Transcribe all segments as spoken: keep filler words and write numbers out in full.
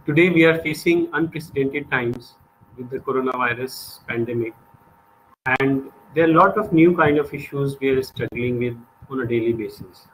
Today we are facing unprecedented times with the coronavirus pandemic, and there are a lot of new kind of issues we are struggling with on a daily basis.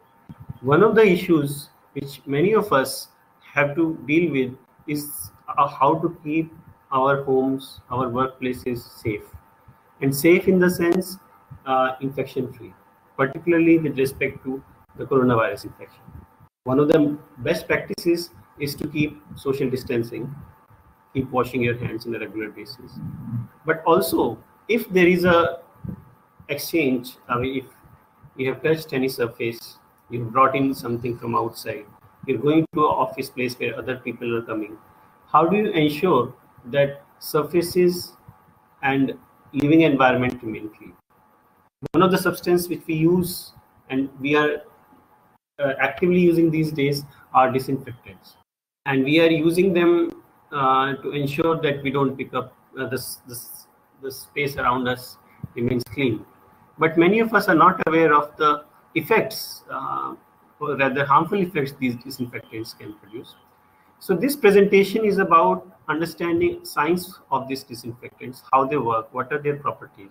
One of the issues which many of us have to deal with is uh, how to keep our homes, our workplaces safe, and safe in the sense uh, infection free, particularly with respect to the coronavirus infection. One of the best practices is to keep social distancing, keep washing your hands on a regular basis. But also, if there is a exchange, I mean, if you have touched any surface, you brought in something from outside, you're going to an office place where other people are coming, how do you ensure that surfaces and living environment remain clean? One of the substances which we use and we are uh, actively using these days are disinfectants, and we are using them uh, to ensure that we don't pick up uh, this, this the space around us remains clean. But many of us are not aware of the effects, uh, or rather harmful effects these disinfectants can produce. So this presentation is about understanding science of these disinfectants, how they work, what are their properties,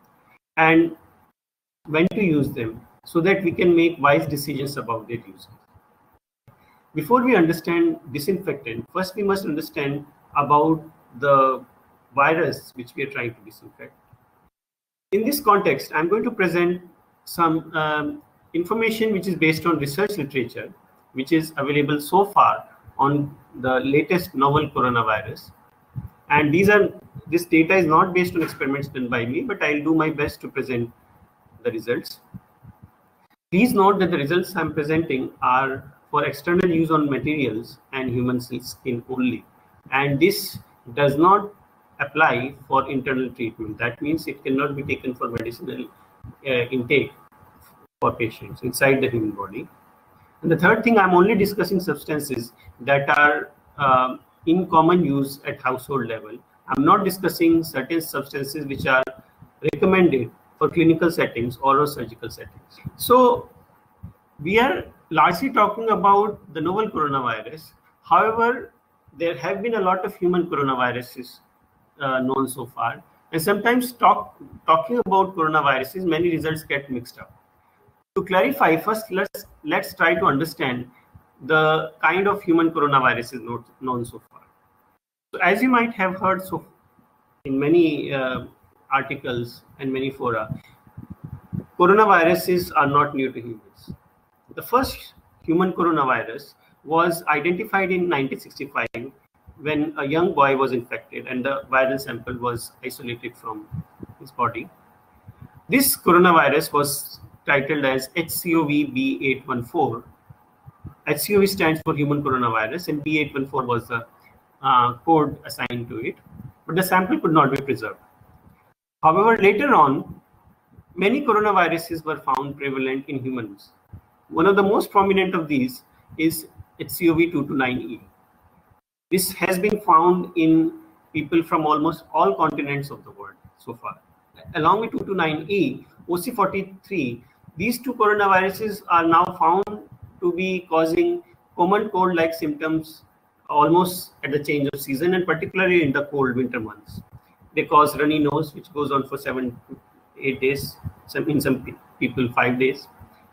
and when to use them, so that we can make wise decisions about their use. Before we understand disinfectant, first we must understand about the virus which we are trying to disinfect. In this context, I'm going to present some um, information which is based on research literature, which is available so far on the latest novel coronavirus. And these are this data is not based on experiments done by me, but I'll do my best to present the results. Please note that the results I'm presenting are for external use on materials and human skin only, and this does not apply for internal treatment. That means it cannot be taken for medicinal uh, intake for patients inside the human body. And the third thing, I'm only discussing substances that are uh, in common use at household level. I'm not discussing certain substances which are recommended for clinical settings or surgical settings. So we are largely talking about the novel coronavirus. However, there have been a lot of human coronaviruses uh, known so far, and sometimes talk, talking about coronaviruses, many results get mixed up. To clarify, first let's let's try to understand the kind of human coronaviruses known, known so far. So as you might have heard so in many uh, articles and many fora, coronaviruses are not new to humans. The first human coronavirus was identified in nineteen sixty-five when a young boy was infected and the viral sample was isolated from his body. This coronavirus was titled as H C O V B eight one four. H C O V stands for human coronavirus and B eight one four was the uh, code assigned to it, but the sample could not be preserved. However, later on, many coronaviruses were found prevalent in humans. One of the most prominent of these is H C O V two twenty-nine E. This has been found in people from almost all continents of the world so far. Along with two twenty-nine E, O C forty-three, these two coronaviruses are now found to be causing common cold-like symptoms almost at the change of season, and particularly in the cold winter months. They cause runny nose, which goes on for seven to eight days, some in some people five days.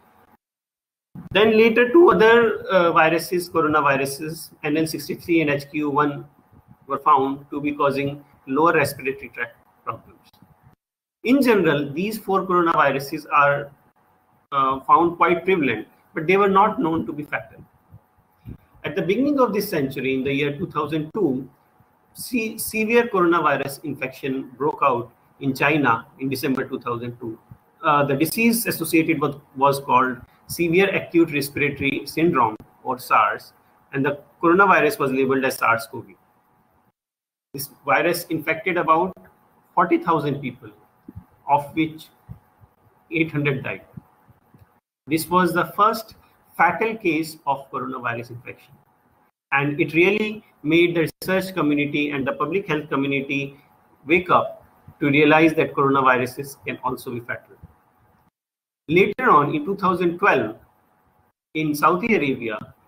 Then later two other uh, viruses, coronaviruses, N L sixty-three and H Q one, were found to be causing lower respiratory tract problems. In general, these four coronaviruses are uh, found quite prevalent, but they were not known to be fatal. At the beginning of this century, in the year two thousand two, se severe coronavirus infection broke out in China in December two thousand two. Uh, the disease associated with was called severe acute respiratory syndrome, or SARS, and the coronavirus was labeled as SARS CoV. This virus infected about forty thousand people, of which eight hundred died. This was the first fatal case of coronavirus infection, and it really made the research community and the public health community wake up to realize that coronaviruses can also be fatal. Later on, in two thousand twelve, in Saudi Arabia,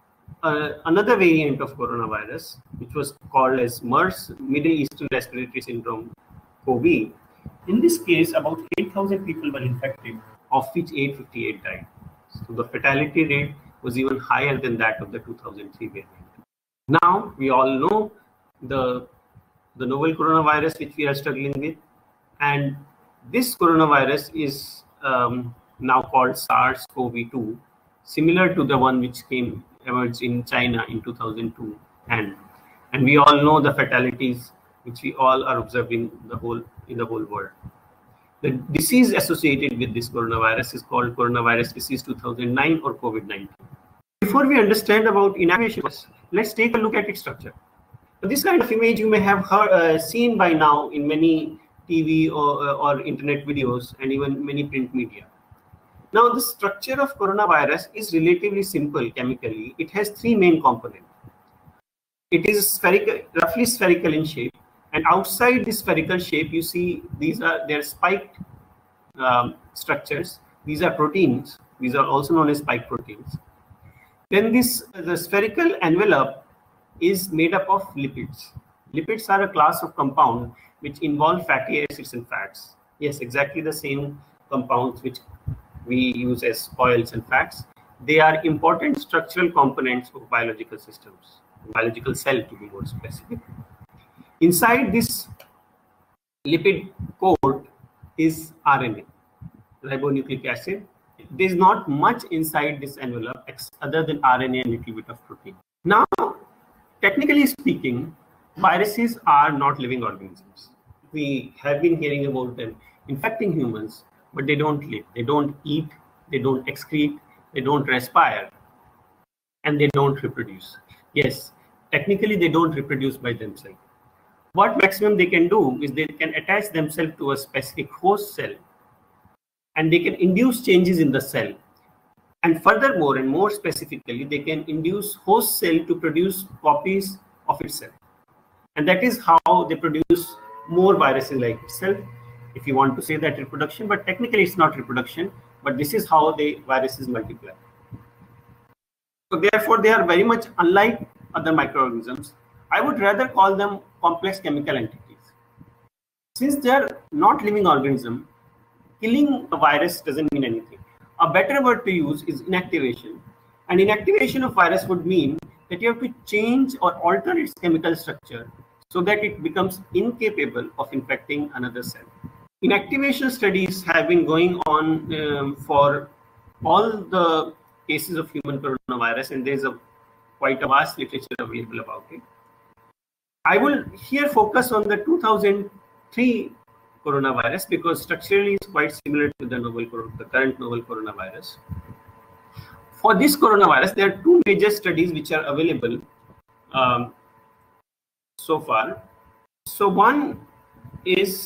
uh, another variant of coronavirus, which was called as MERS, Middle Eastern Respiratory Syndrome, COVID. In this case, about eight thousand people were infected, of which eight hundred fifty-eight died. So the fatality rate was even higher than that of the two thousand three variant. Now, we all know the, the novel coronavirus which we are struggling with, and this coronavirus is um, now called SARS CoV two, similar to the one which came emerged in China in two thousand two, and and we all know the fatalities which we all are observing the whole in the whole world. The disease associated with this coronavirus is called coronavirus disease two thousand nine or COVID nineteen. Before we understand about inactivation, let's take a look at its structure. So this kind of image you may have heard, uh, seen by now in many T V or, uh, or internet videos and even many print media. Now, the structure of coronavirus is relatively simple chemically. It has three main components. It is spherical, roughly spherical in shape, and outside this spherical shape, you see these are their spiked um, structures. These are proteins. These are also known as spike proteins. Then this the spherical envelope is made up of lipids. Lipids are a class of compound which involve fatty acids and fats. Yes, exactly the same compounds which we use as oils and fats. They are important structural components of biological systems, biological cell to be more specific. Inside this lipid coat is R N A, ribonucleic acid. There is not much inside this envelope other than R N A and a little bit of protein. Now, technically speaking, viruses are not living organisms. We have been hearing about them infecting humans, but they don't live. They don't eat, they don't excrete, they don't respire, and they don't reproduce. Yes, technically they don't reproduce by themselves. What maximum they can do is they can attach themselves to a specific host cell, and they can induce changes in the cell. And furthermore, and more specifically, they can induce host cell to produce copies of itself. And that is how they produce more viruses like itself, if you want to say that reproduction, but technically it's not reproduction, but this is how the viruses multiply. So therefore, they are very much unlike other microorganisms. I would rather call them complex chemical entities. Since they are not living organisms, killing a virus doesn't mean anything. A better word to use is inactivation. And inactivation of virus would mean that you have to change or alter its chemical structure so that it becomes incapable of infecting another cell. Inactivation studies have been going on um, for all the cases of human coronavirus, and there is a quite a vast literature available about it. I will here focus on the two thousand three coronavirus because structurally it's quite similar to the novel, the current novel coronavirus. For this coronavirus, there are two major studies which are available um, so far. So one is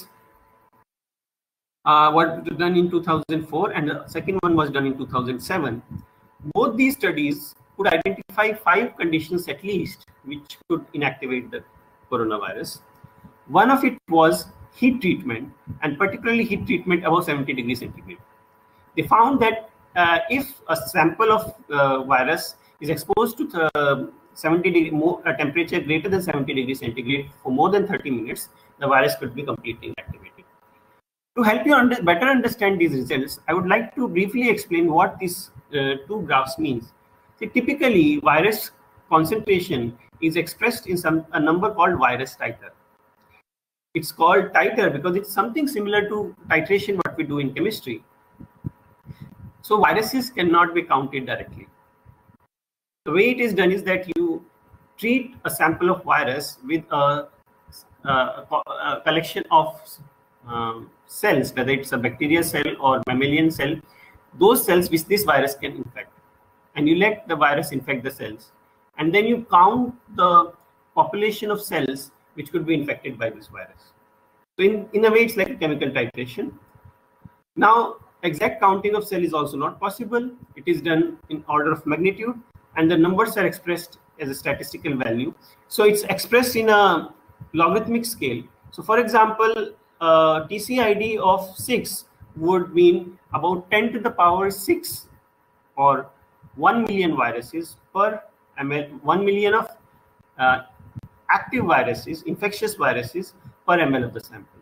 uh, what was done in two thousand four, and the second one was done in two thousand seven. Both these studies could identify five conditions at least which could inactivate the coronavirus. One of it was heat treatment, and particularly heat treatment above seventy degrees centigrade. They found that uh, if a sample of uh, virus is exposed to the seventy degree more, a temperature greater than seventy degrees centigrade for more than thirty minutes, the virus could be completely inactivated. To help you under, better understand these results, I would like to briefly explain what these uh, two graphs means. See, typically, virus concentration is expressed in some a number called virus titer. It's called titer because it's something similar to titration what we do in chemistry. So viruses cannot be counted directly. The way it is done is that you treat a sample of virus with a, a, a collection of um, cells, whether it's a bacterial cell or mammalian cell, those cells which this virus can infect. And you let the virus infect the cells. And then you count the population of cells which could be infected by this virus. So in, in a way, it's like a chemical titration. Now, exact counting of cell is also not possible. It is done in order of magnitude, and the numbers are expressed as a statistical value. So it's expressed in a logarithmic scale. So for example, uh, T C I D of six would mean about ten to the power six or one million viruses per ml, one million of uh, active viruses, infectious viruses per ml of the sample.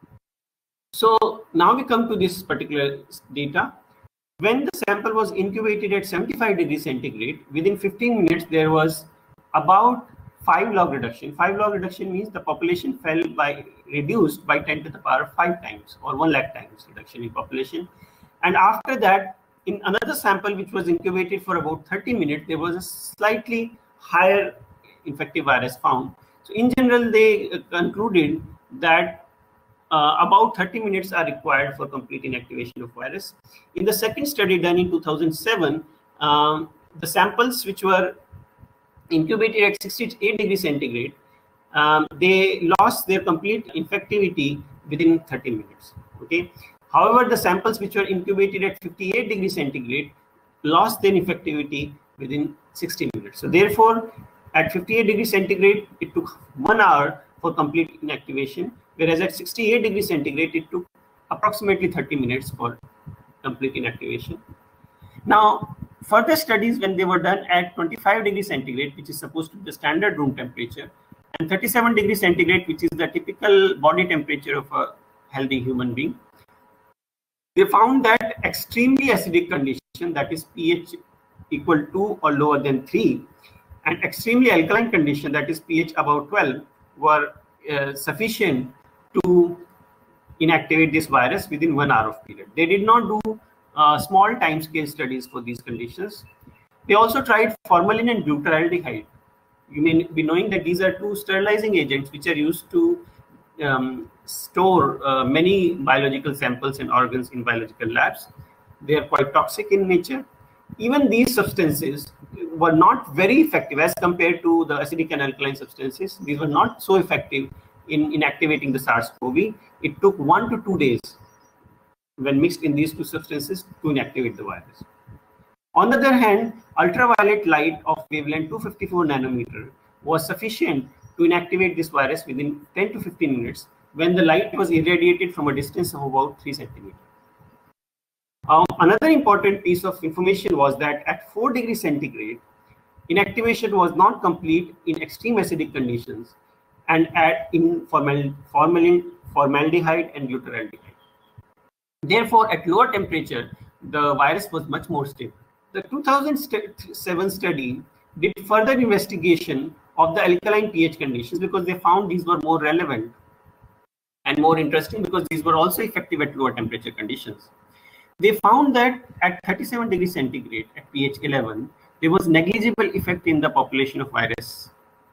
So now we come to this particular data. When the sample was incubated at seventy-five degrees centigrade, within fifteen minutes there was about five log reduction. Five log reduction means the population fell by reduced by ten to the power five times, or one lakh times reduction in population. And after that, in another sample which was incubated for about thirty minutes, there was a slightly higher infective virus found. So in general, they uh, concluded that uh, about thirty minutes are required for complete inactivation of virus. In the second study done in two thousand seven, um, the samples which were incubated at sixty-eight degrees centigrade, um, they lost their complete infectivity within thirty minutes. Okay. However, the samples which were incubated at fifty-eight degrees centigrade lost their infectivity within sixty minutes. So therefore, at fifty-eight degrees centigrade, it took one hour for complete inactivation, whereas at sixty-eight degrees centigrade, it took approximately thirty minutes for complete inactivation. Now, further studies, when they were done at twenty-five degrees centigrade, which is supposed to be the standard room temperature, and thirty-seven degrees centigrade, which is the typical body temperature of a healthy human being, they found that extremely acidic condition, that is pH equal to or lower than three, and extremely alkaline condition, that is pH above twelve, were uh, sufficient to inactivate this virus within one hour of period. They did not do uh, small time scale studies for these conditions. They also tried formalin and butyraldehyde. You may be knowing that these are two sterilizing agents which are used to um, store uh, many biological samples and organs in biological labs. They are quite toxic in nature. Even these substances were not very effective as compared to the acidic and alkaline substances. These were not so effective in inactivating the SARS CoV. It took one to two days when mixed in these two substances to inactivate the virus. On the other hand, ultraviolet light of wavelength two hundred fifty-four nanometer was sufficient to inactivate this virus within ten to fifteen minutes when the light was irradiated from a distance of about three centimeters. Um, another important piece of information was that at four degrees centigrade, inactivation was not complete in extreme acidic conditions and at in formal, formalin, formaldehyde and butyraldehyde. Therefore, at lower temperature, the virus was much more stable. The two thousand seven study did further investigation of the alkaline pH conditions because they found these were more relevant and more interesting because these were also effective at lower temperature conditions. They found that at thirty-seven degrees centigrade at pH eleven, there was negligible effect in the population of virus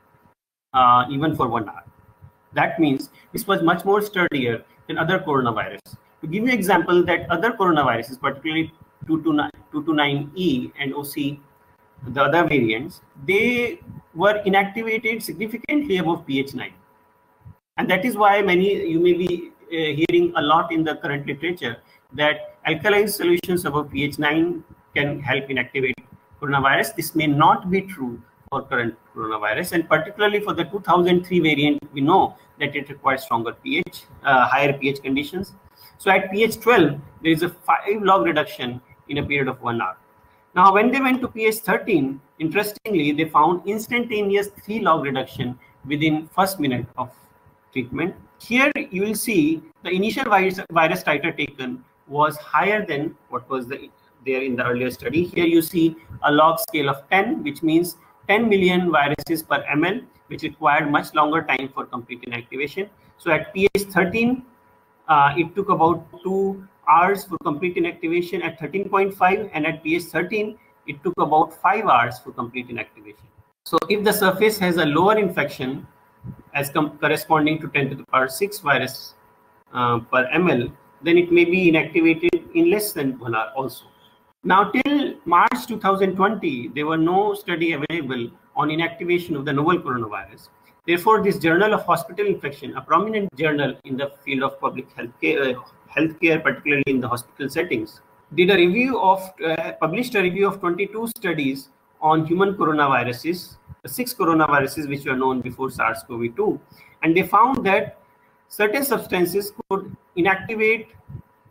uh, even for one hour. That means this was much more sturdier than other coronavirus. To give you an example, that other coronaviruses, particularly two twenty-nine E and O C, the other variants, they were inactivated significantly above pH nine. And that is why many, you may be uh, hearing a lot in the current literature that alkaline solutions above pH nine can help inactivate coronavirus. This may not be true for current coronavirus, and particularly for the two thousand three variant, we know that it requires stronger pH, uh, higher pH conditions. So at pH twelve, there is a five log reduction in a period of one hour. Now, when they went to pH thirteen, interestingly, they found instantaneous three log reduction within first minute of treatment. Here, you will see the initial virus, virus titer taken was higher than what was the, there in the earlier study. Here you see a log scale of ten, which means ten million viruses per ml, which required much longer time for complete inactivation. So at pH thirteen, uh, it took about two hours for complete inactivation at thirteen point five, and at pH thirteen, it took about five hours for complete inactivation. So if the surface has a lower infection as corresponding to ten to the power six virus uh, per ml, then it may be inactivated in less than one hour also. Now, till March two thousand twenty, there were no study available on inactivation of the novel coronavirus. Therefore, this Journal of Hospital Infection, a prominent journal in the field of public health care, uh, healthcare, particularly in the hospital settings, did a review of, uh, published a review of twenty-two studies on human coronaviruses, the six coronaviruses which were known before SARS CoV two, and they found that certain substances could inactivate the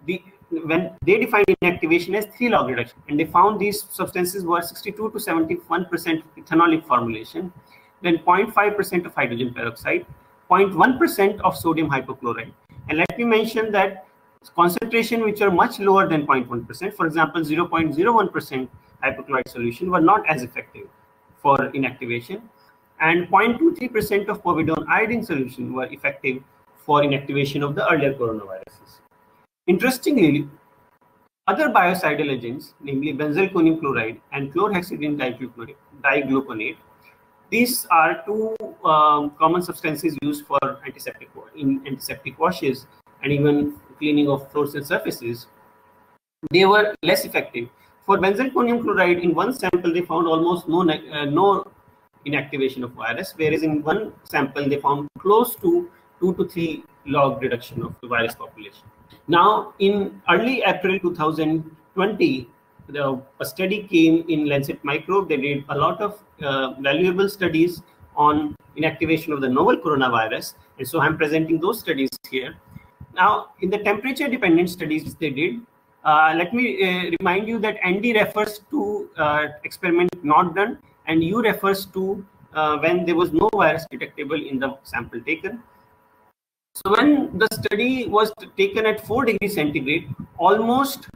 when they defined inactivation as three log reduction, and they found these substances were sixty-two to seventy-one percent ethanolic formulation, then zero point five percent of hydrogen peroxide, zero point one percent of sodium hypochlorite. And let me mention that concentration which are much lower than zero point one percent, for example, zero point zero one percent hypochlorite solution were not as effective for inactivation, and zero point two three percent of povidone iodine solution were effective for inactivation of the earlier coronaviruses. Interestingly, other biocidal agents, namely benzalkonium chloride and chlorhexidine digluconate, these are two um, common substances used for antiseptic in antiseptic washes and even cleaning of floors and surfaces. They were less effective. For benzalkonium chloride, in one sample they found almost no uh, no inactivation of virus, whereas in one sample they found close to two to three log reduction of the virus population. Now, in early April two thousand twenty, the, a study came in Lancet Microbe. They did a lot of uh, valuable studies on inactivation of the novel coronavirus, and so I'm presenting those studies here. Now, in the temperature-dependent studies they did, uh, let me uh, remind you that N D refers to uh, experiment not done, and U refers to uh, when there was no virus detectable in the sample taken. So when the study was taken at four degrees centigrade, almost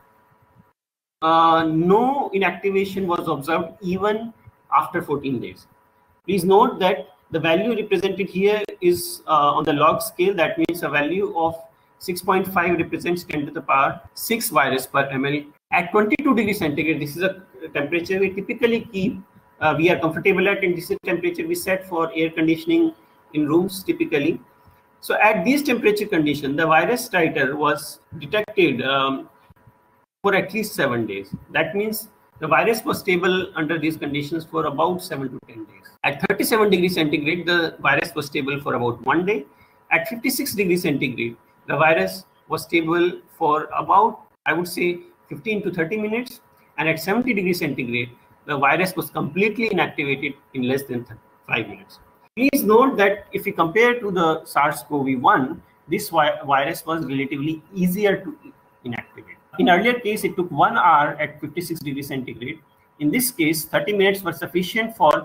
uh, no inactivation was observed even after fourteen days. Please note that the value represented here is uh, on the log scale. That means a value of six point five represents ten to the power six virus per ml. At twenty-two degrees centigrade, this is a temperature we typically keep, uh, we are comfortable at, and this is temperature we set for air conditioning in rooms typically. So at these temperature conditions, the virus titer was detected um, for at least seven days. That means the virus was stable under these conditions for about seven to ten days. At thirty-seven degrees centigrade, the virus was stable for about one day. At fifty-six degrees centigrade, the virus was stable for about, I would say, fifteen to thirty minutes. And at seventy degrees centigrade, the virus was completely inactivated in less than five minutes. Please note that if we compare to the SARS CoV one, this virus was relatively easier to inactivate. In earlier case, it took one hour at fifty-six degrees centigrade. In this case, thirty minutes were sufficient for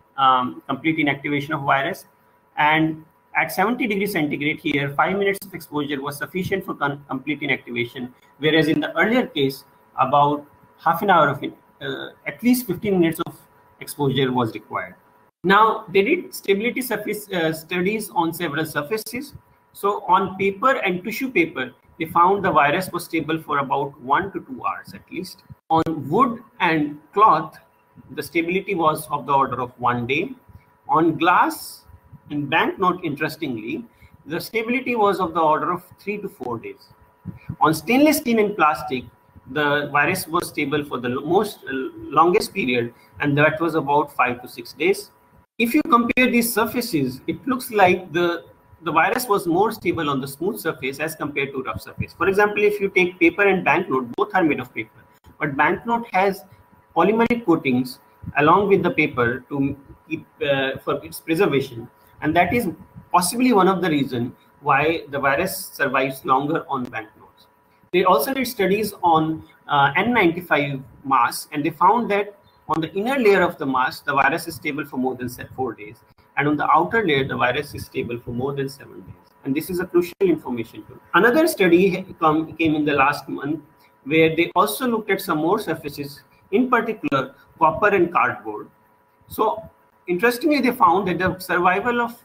um, complete inactivation of virus. And at seventy degrees centigrade here, five minutes of exposure was sufficient for complete inactivation. Whereas in the earlier case, about half an hour of it, uh, at least fifteen minutes of exposure was required. Now, they did stability surface uh, studies on several surfaces. So on paper and tissue paper, they found the virus was stable for about one to two hours at least. On wood and cloth, the stability was of the order of one day. On glass and banknote, interestingly, the stability was of the order of three to four days. On stainless steel and plastic, the virus was stable for the most uh, longest period, and that was about five to six days. If you compare these surfaces, it looks like the, the virus was more stable on the smooth surface as compared to rough surface. For example, if you take paper and banknote, both are made of paper, but banknote has polymeric coatings along with the paper to keep uh, for its preservation, and that is possibly one of the reasons why the virus survives longer on banknotes. They also did studies on uh, N ninety-five mask, and they found that on the inner layer of the mask, the virus is stable for more than four days. And on the outer layer, the virus is stable for more than seven days. And this is a crucial information too. Another study come, came in the last month where they also looked at some more surfaces, in particular, copper and cardboard. So interestingly, they found that the survival of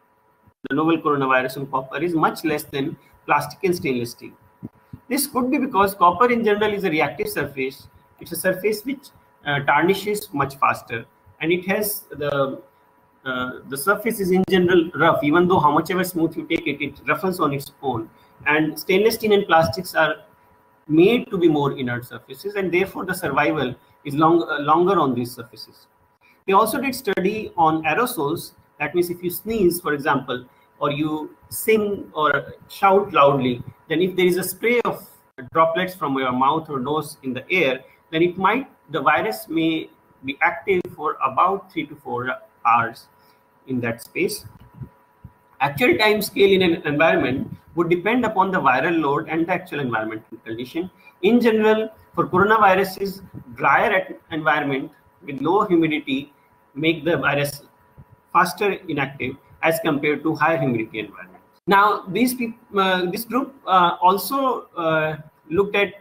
the novel coronavirus on copper is much less than plastic and stainless steel. This could be because copper in general is a reactive surface. It's a surface which Uh, tarnishes much faster, and it has the uh, the surface is in general rough. Even though how much ever smooth you take it, it roughens on its own. And stainless steel and plastics are made to be more inert surfaces, and therefore the survival is long uh, longer on these surfaces. They also did study on aerosols. That means if you sneeze, for example, or you sing or shout loudly, then if there is a spray of droplets from your mouth or nose in the air, then it might, the virus may be active for about three to four hours in that space. Actual time scale in an environment would depend upon the viral load and the actual environmental condition. In general, for coronaviruses, drier environment with low humidity make the virus faster inactive as compared to higher humidity environments. Now, these people, uh, this group uh, also uh, looked at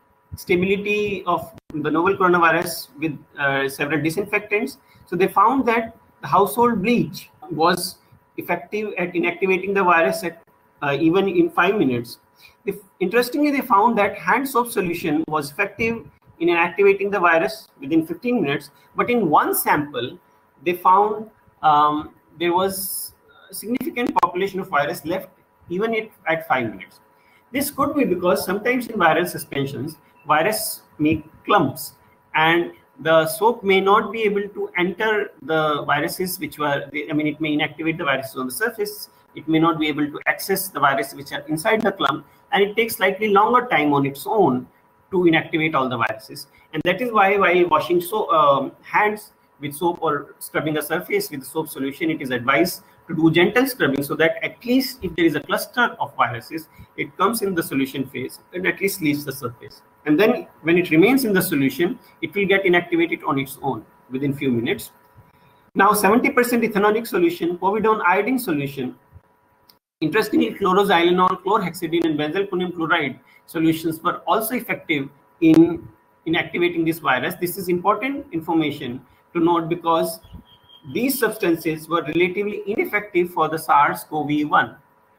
stability of the novel coronavirus with uh, several disinfectants. So they found that the household bleach was effective at inactivating the virus at uh, even in five minutes. If, interestingly, they found that hand soap solution was effective in inactivating the virus within fifteen minutes, but in one sample, they found um, there was a significant population of virus left even at, at five minutes. This could be because sometimes in viral suspensions, virus make clumps, and the soap may not be able to enter the viruses which were, I mean, it may inactivate the viruses on the surface. It may not be able to access the viruses which are inside the clump, and it takes slightly longer time on its own to inactivate all the viruses. And that is why while washing so, um, hands with soap or scrubbing a surface with soap solution, it is advised to do gentle scrubbing so that at least if there is a cluster of viruses, it comes in the solution phase and at least leaves the surface. And then when it remains in the solution, it will get inactivated on its own within few minutes. Now, seventy percent ethanolic solution, povidone iodine solution. Interestingly, chloroxylenol, chlorhexidine, and benzalkonium chloride solutions were also effective in inactivating this virus. This is important information to note because these substances were relatively ineffective for the SARS CoV one.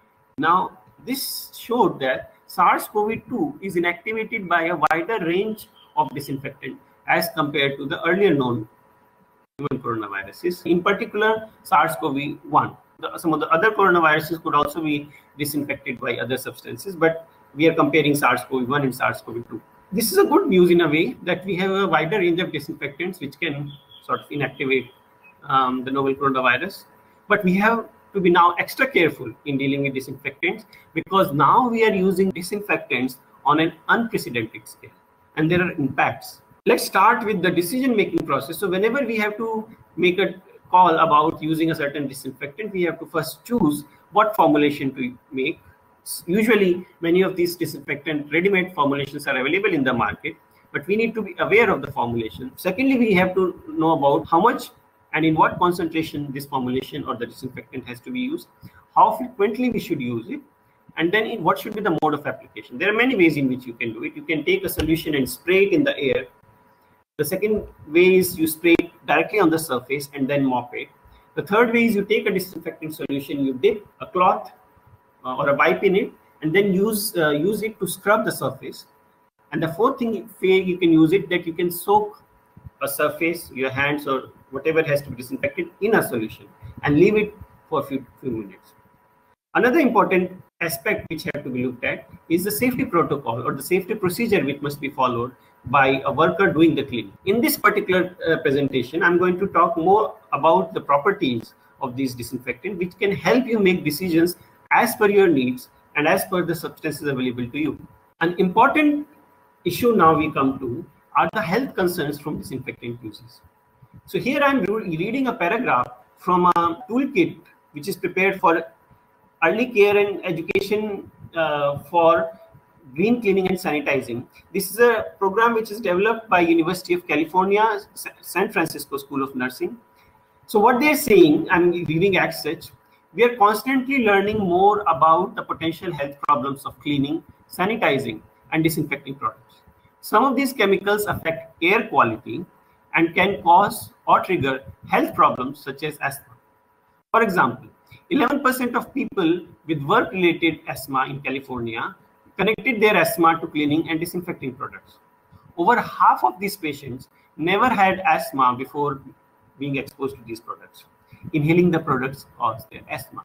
Now, this showed that SARS CoV two is inactivated by a wider range of disinfectant as compared to the earlier known human coronaviruses, in particular SARS CoV one. The, some of the other coronaviruses could also be disinfected by other substances, but we are comparing SARS CoV one and SARS CoV two. This is a good news in a way that we have a wider range of disinfectants which can sort of inactivate um, the novel coronavirus. But we have to be now extra careful in dealing with disinfectants because now we are using disinfectants on an unprecedented scale and there are impacts. Let's start with the decision-making process. So whenever we have to make a call about using a certain disinfectant, we have to first choose what formulation to make. Usually, many of these disinfectant ready-made formulations are available in the market, but we need to be aware of the formulation. Secondly, we have to know about how much and in what concentration this formulation or the disinfectant has to be used, how frequently we should use it, and then in what should be the mode of application. There are many ways in which you can do it. You can take a solution and spray it in the air. The second way is you spray it directly on the surface and then mop it. The third way is you take a disinfectant solution, you dip a cloth uh, or a wipe in it, and then use uh, use it to scrub the surface. And the fourth thing way you can use it, that you can soak a surface, your hands or whatever has to be disinfected, in a solution and leave it for a few, few minutes. Another important aspect which have to be looked at is the safety protocol or the safety procedure which must be followed by a worker doing the cleaning. In this particular uh, presentation, I'm going to talk more about the properties of these disinfectants, which can help you make decisions as per your needs and as per the substances available to you. An important issue now we come to are the health concerns from disinfectant uses. So here I'm reading a paragraph from a toolkit which is prepared for early care and education uh, for green cleaning and sanitizing. This is a program which is developed by University of California, San Francisco School of Nursing. So what they're saying, I'm reading as such, we are constantly learning more about the potential health problems of cleaning, sanitizing, and disinfecting products. Some of these chemicals affect air quality and can cause or trigger health problems such as asthma. For example, eleven percent of people with work-related asthma in California connected their asthma to cleaning and disinfecting products. Over half of these patients never had asthma before being exposed to these products. Inhaling the products caused their asthma.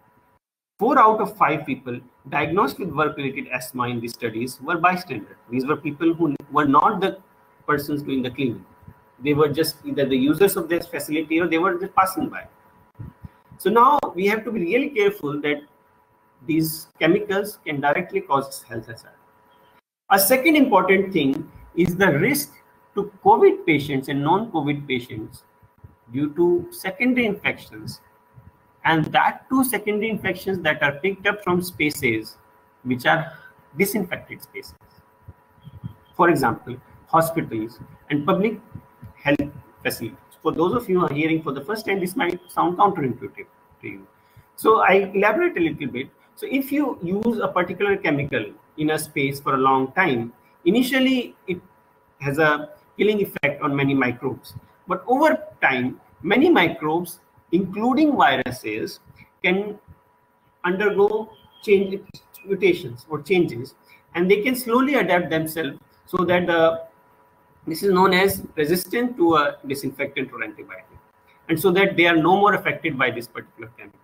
Four out of five people diagnosed with work-related asthma in these studies were bystanders. These were people who were not the persons doing the cleaning. They were just either the users of this facility or they were just passing by. So now we have to be really careful that these chemicals can directly cause health hazard. A second important thing is the risk to COVID patients and non-COVID patients due to secondary infections and that too secondary infections that are picked up from spaces which are disinfected spaces. For example, hospitals and public health facilities. For those of you who are hearing for the first time, this might sound counterintuitive to you. So I elaborate a little bit. So if you use a particular chemical in a space for a long time, initially it has a killing effect on many microbes. But over time, many microbes, including viruses, can undergo change, mutations or changes, and they can slowly adapt themselves so that the this is known as resistant to a disinfectant or antibiotic, and so that they are no more affected by this particular chemical.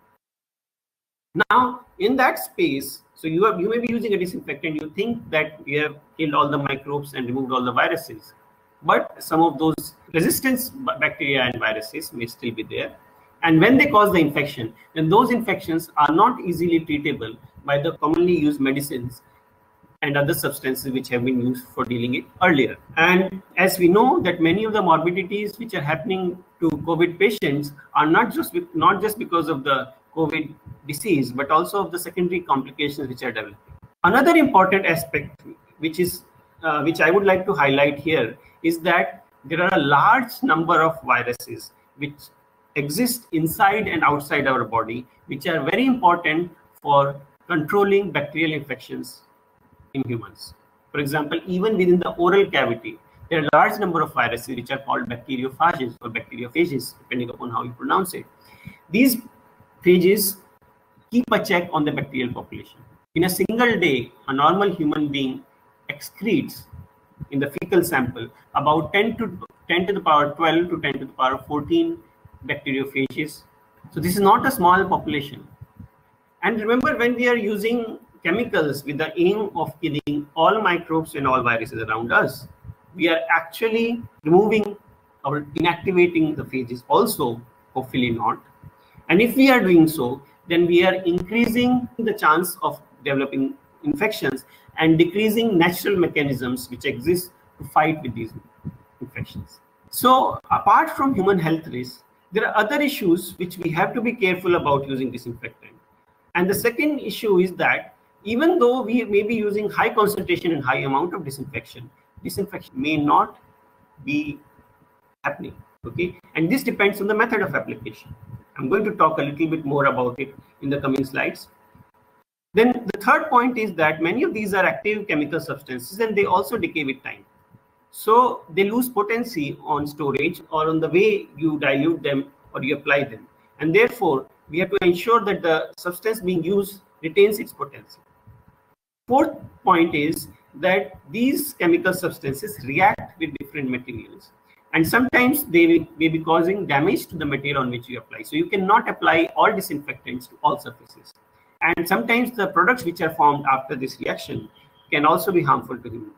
Now, in that space, so you are you may be using a disinfectant. You think that you have killed all the microbes and removed all the viruses, but some of those resistance bacteria and viruses may still be there. And when they cause the infection, then those infections are not easily treatable by the commonly used medicines and other substances which have been used for dealing it earlier. And as we know that many of the morbidities which are happening to COVID patients are not just not just because of the COVID disease, but also of the secondary complications which are developing. Another important aspect which is uh, which I would like to highlight here is that there are a large number of viruses which exist inside and outside our body, which are very important for controlling bacterial infections in humans. For example, even within the oral cavity, there are a large number of viruses which are called bacteriophages or bacteriophages, depending upon how you pronounce it. These phages keep a check on the bacterial population. In a single day, a normal human being excretes in the fecal sample about ten to the power twelve to ten to the power fourteen bacteriophages. So this is not a small population. And remember, when we are using chemicals with the aim of killing all microbes and all viruses around us, we are actually removing or inactivating the phages also, hopefully not. And if we are doing so, then we are increasing the chance of developing infections and decreasing natural mechanisms which exist to fight with these infections. So apart from human health risks, there are other issues which we have to be careful about using disinfectant. And the second issue is that even though we may be using high concentration and high amount of disinfection, disinfection may not be happening. Okay, and this depends on the method of application. I'm going to talk a little bit more about it in the coming slides. Then the third point is that many of these are active chemical substances and they also decay with time. So they lose potency on storage or on the way you dilute them or you apply them. And therefore, we have to ensure that the substance being used retains its potency. Fourth point is that these chemical substances react with different materials. And sometimes they may be causing damage to the material on which you apply. So you cannot apply all disinfectants to all surfaces. And sometimes the products which are formed after this reaction can also be harmful to human beings.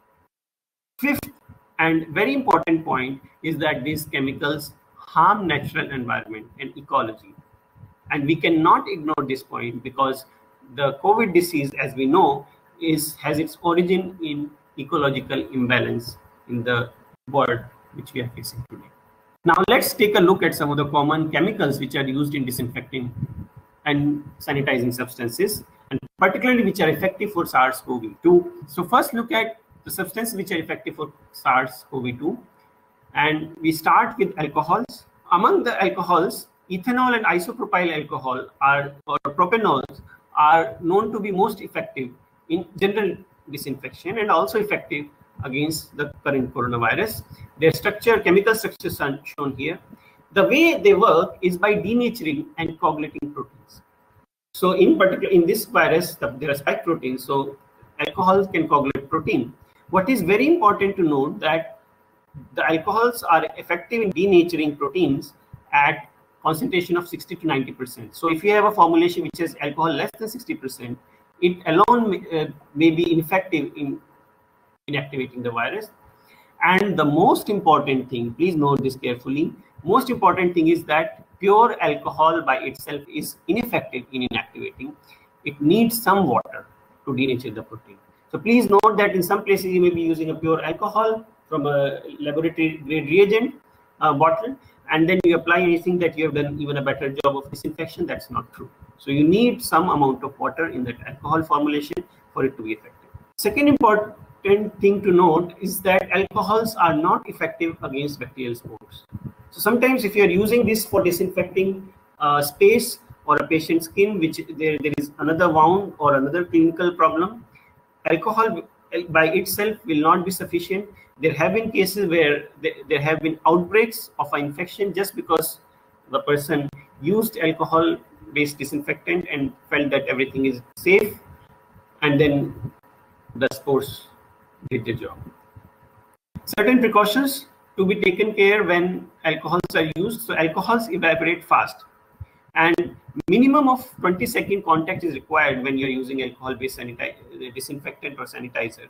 Fifth and very important point is that these chemicals harm natural environment and ecology. And we cannot ignore this point because the COVID disease, as we know, is has its origin in ecological imbalance in the world which we are facing today. Now let's take a look at some of the common chemicals which are used in disinfecting and sanitizing substances, and particularly which are effective for SARS CoV two. So first look at the substances which are effective for SARS CoV two, and we start with alcohols. Among the alcohols, ethanol and isopropyl alcohol are or propanols are known to be most effective in general disinfection and also effective against the current coronavirus. Their structure, chemical structures are shown here. The way they work is by denaturing and coagulating proteins. So in particular, in this virus, the, there are spike proteins. So alcohols can coagulate protein. What is very important to note that the alcohols are effective in denaturing proteins at concentration of sixty to ninety percent. So if you have a formulation which has alcohol less than sixty percent, it alone may, uh, may be ineffective in inactivating the virus. And the most important thing, please note this carefully, most important thing is that pure alcohol by itself is ineffective in inactivating. It needs some water to denature the protein. So please note that in some places you may be using a pure alcohol from a laboratory grade reagent uh, bottle, and then you apply anything that you have done even a better job of disinfection. That's not true. So you need some amount of water in that alcohol formulation for it to be effective. Second important thing to note is that alcohols are not effective against bacterial spores. So sometimes if you are using this for disinfecting uh, space or a patient's skin, which there, there is another wound or another clinical problem, alcohol by itself will not be sufficient. There have been cases where there have been outbreaks of an infection just because the person used alcohol-based disinfectant and felt that everything is safe, and then the spores did the job. Certain precautions to be taken care when alcohols are used. So alcohols evaporate fast, and minimum of twenty second contact is required when you're using alcohol-based disinfectant or sanitizer.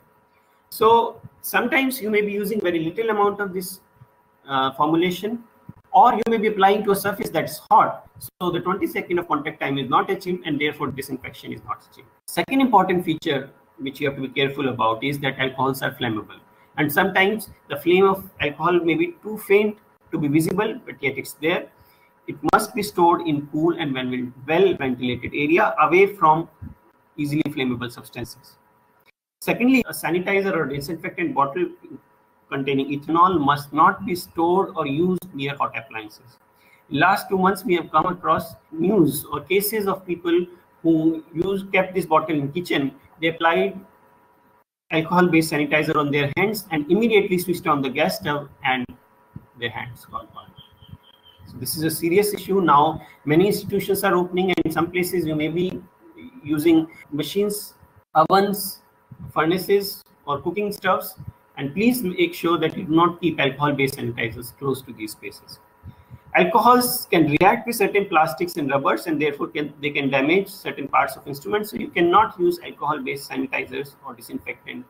So sometimes you may be using very little amount of this uh, formulation, or you may be applying to a surface that's hot. So the twenty second of contact time is not achieved, and therefore disinfection is not achieved. Second important feature which you have to be careful about is that alcohols are flammable. And sometimes the flame of alcohol may be too faint to be visible, but yet it's there. It must be stored in cool and well ventilated area away from easily flammable substances. Secondly, a sanitizer or disinfectant bottle containing ethanol must not be stored or used near hot appliances. In last two months, we have come across news or cases of people who used kept this bottle in kitchen. They applied alcohol-based sanitizer on their hands and immediately switched on the gas stove, and their hands got burned. So this is a serious issue. Now many institutions are opening, and in some places you may be using machines, ovens, furnaces, or cooking stoves, and please make sure that you do not keep alcohol-based sanitizers close to these spaces. Alcohols can react with certain plastics and rubbers, and therefore can, they can damage certain parts of instruments. So you cannot use alcohol-based sanitizers or disinfectant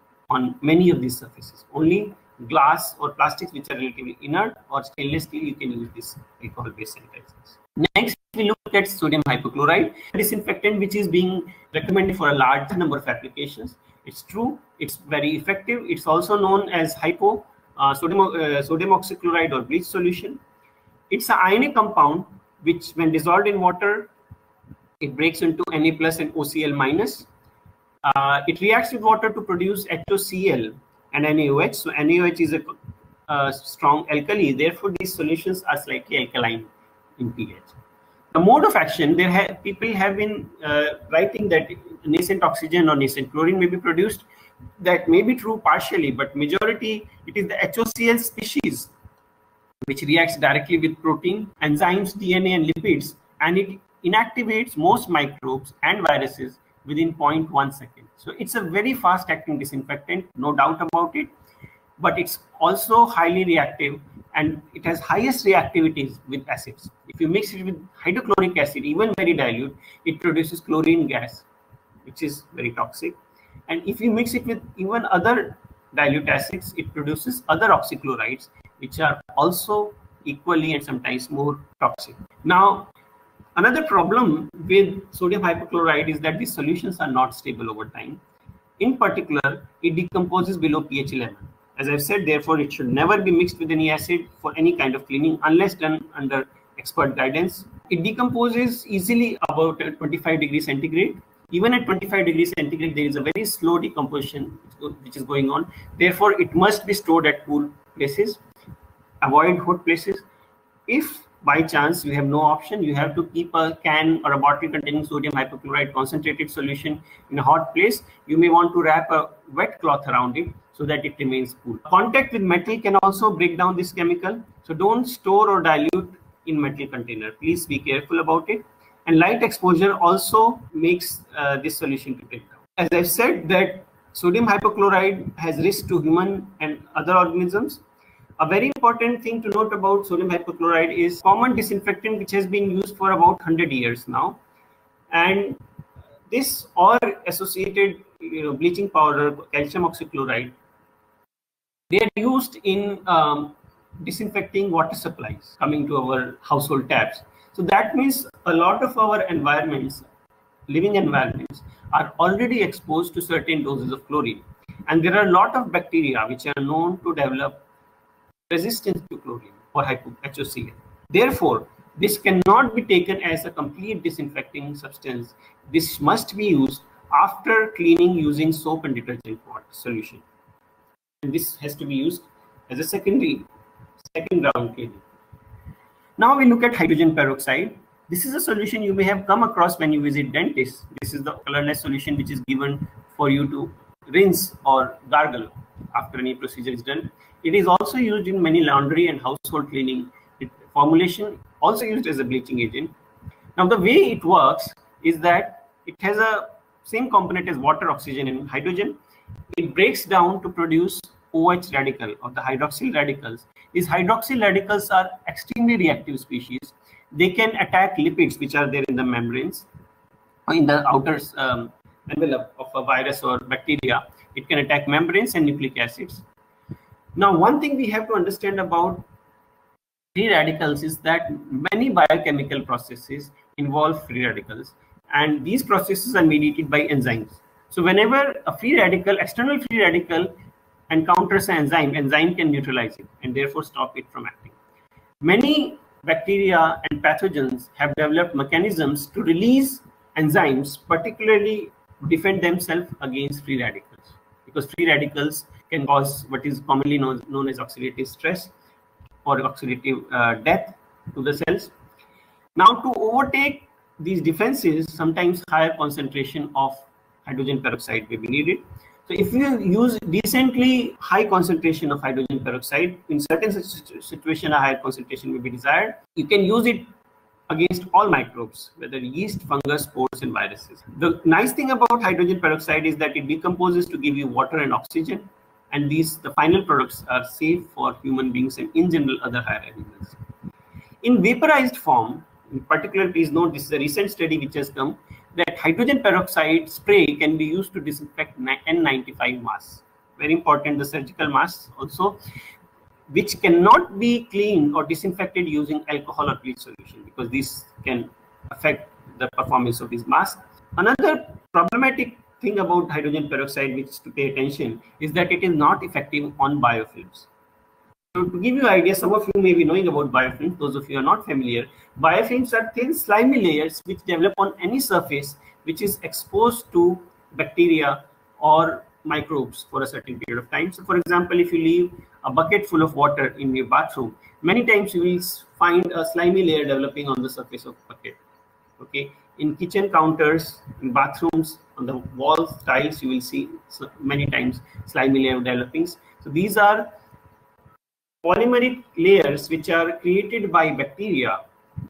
on many of these surfaces. Only glass or plastics which are relatively inert or stainless steel, you can use this alcohol-based sanitizers. Next, we look at sodium hypochlorite, a disinfectant which is being recommended for a large number of applications. It's true, it's very effective. It's also known as hypo uh, sodium, uh, sodium oxychloride or bleach solution. It's an ionic compound which, when dissolved in water, it breaks into Na plus and O C l minus. Uh, it reacts with water to produce H O C l and N A O H. So N A O H is a uh, strong alkali. Therefore, these solutions are slightly alkaline in pH. The mode of action, there have people have been uh, writing that nascent oxygen or nascent chlorine may be produced. That may be true partially, but majority it is the H O C l species which reacts directly with protein, enzymes, D N A, and lipids, and it inactivates most microbes and viruses within zero point one second. So it's a very fast acting disinfectant, no doubt about it, but it's also highly reactive, and it has highest reactivities with acids. If you mix it with hydrochloric acid, even very dilute, it produces chlorine gas, which is very toxic. And if you mix it with even other dilute acids, it produces other oxychlorides, which are also equally and sometimes more toxic. Now, another problem with sodium hypochlorite is that these solutions are not stable over time. In particular, it decomposes below pH eleven. As I've said, therefore, it should never be mixed with any acid for any kind of cleaning unless done under expert guidance. It decomposes easily about twenty-five degrees centigrade. Even at twenty-five degrees centigrade, there is a very slow decomposition which is going on. Therefore, it must be stored at cool places. Avoid hot places. If by chance you have no option, you have to keep a can or a bottle containing sodium hypochlorite concentrated solution in a hot place. You may want to wrap a wet cloth around it so that it remains cool. Contact with metal can also break down this chemical. So don't store or dilute in metal container. Please be careful about it. And light exposure also makes uh, this solution to break down. As I've said, that sodium hypochlorite has risk to human and other organisms. A very important thing to note about sodium hypochlorite is common disinfectant which has been used for about one hundred years now. And this or associated you know, bleaching powder, calcium oxychloride, they are used in um, disinfecting water supplies coming to our household taps. So that means a lot of our environments, living environments, are already exposed to certain doses of chlorine. And there are a lot of bacteria which are known to develop resistance to chlorine or H O C L. Therefore, this cannot be taken as a complete disinfecting substance. This must be used after cleaning using soap and detergent water solution. And this has to be used as a secondary, second round cleaning. Now we look at hydrogen peroxide. This is a solution you may have come across when you visit dentist. This is the colorless solution which is given for you to rinse or gargle after any procedure is done. It is also used in many laundry and household cleaning. It, formulation also used as a bleaching agent. Now the way it works is that it has a same component as water, oxygen, and hydrogen. It breaks down to produce OH radical or the hydroxyl radicals. These hydroxyl radicals are extremely reactive species. They can attack lipids which are there in the membranes, or in the outer um, envelope of a virus or bacteria. It can attack membranes and nucleic acids. Now, one thing we have to understand about free radicals is that many biochemical processes involve free radicals, and these processes are mediated by enzymes. So whenever a free radical, external free radical encounters an enzyme, enzyme can neutralize it and therefore stop it from acting. Many bacteria and pathogens have developed mechanisms to release enzymes, particularly defend themselves against free radicals, because free radicals can cause what is commonly known, known as oxidative stress or oxidative uh, death to the cells. Now, to overtake these defenses, sometimes higher concentration of hydrogen peroxide may be needed. So if you use decently high concentration of hydrogen peroxide, in certain situations a higher concentration may be desired. You can use it against all microbes, whether yeast, fungus, spores, and viruses. The nice thing about hydrogen peroxide is that it decomposes to give you water and oxygen, and these the final products are safe for human beings and in general other higher animals. In vaporized form, in particular, please note this is a recent study which has come, that hydrogen peroxide spray can be used to disinfect N ninety-five masks. Very important, the surgical masks also, which cannot be cleaned or disinfected using alcohol or bleach solution, because this can affect the performance of these masks. Another problematic thing about hydrogen peroxide which to pay attention is that it is not effective on biofilms. So to give you an idea, some of you may be knowing about biofilms. Those of you are not familiar, biofilms are thin slimy layers which develop on any surface which is exposed to bacteria or microbes for a certain period of time. So for example, if you leave a bucket full of water in your bathroom, many times you will find a slimy layer developing on the surface of the bucket. Okay, in kitchen counters, in bathrooms, on the walls, tiles, you will see many times slimy layer developing. So these are polymeric layers which are created by bacteria,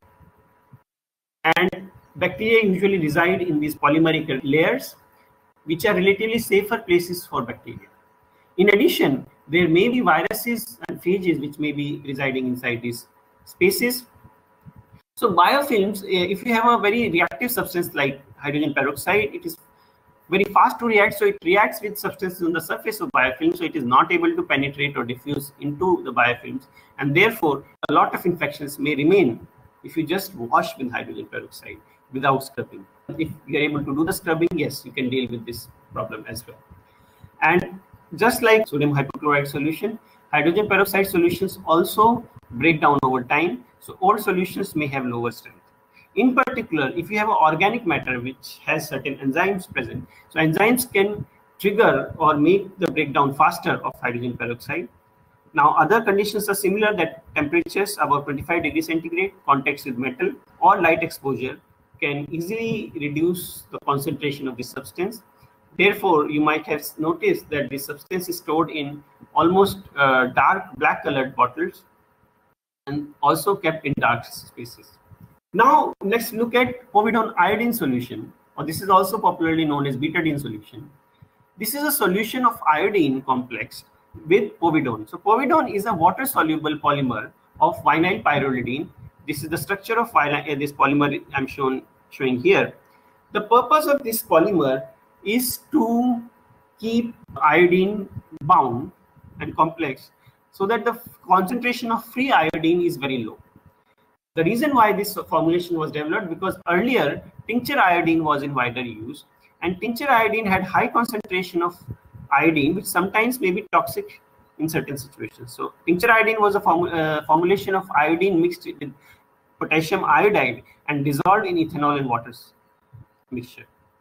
and bacteria usually reside in these polymeric layers, which are relatively safer places for bacteria. In addition, there may be viruses and phages which may be residing inside these spaces. So biofilms, if you have a very reactive substance like hydrogen peroxide, it is very fast to react, so it reacts with substances on the surface of biofilm, so it is not able to penetrate or diffuse into the biofilms, and therefore a lot of infections may remain if you just wash with hydrogen peroxide without scrubbing. If you are able to do the scrubbing, yes, you can deal with this problem as well. And just like sodium hypochlorite solution, hydrogen peroxide solutions also break down over time, so old solutions may have lower strength. In particular, if you have an organic matter which has certain enzymes present, so enzymes can trigger or make the breakdown faster of hydrogen peroxide. Now, other conditions are similar, that temperatures above twenty-five degrees centigrade, contacts with metal, or light exposure can easily reduce the concentration of this substance. Therefore, you might have noticed that this substance is stored in almost uh, dark black colored bottles and also kept in dark spaces. Now, let's look at povidone iodine solution, or this is also popularly known as betadine solution. This is a solution of iodine complex with povidone. So povidone is a water-soluble polymer of vinyl pyrrolidine. This is the structure of vinyl, this polymer I'm shown, showing here. The purpose of this polymer is to keep iodine bound and complex so that the concentration of free iodine is very low. The reason why this formulation was developed, because earlier tincture iodine was in wider use, and tincture iodine had high concentration of iodine, which sometimes may be toxic in certain situations. So tincture iodine was a form, uh, formulation of iodine mixed with potassium iodide and dissolved in ethanol and water mixture.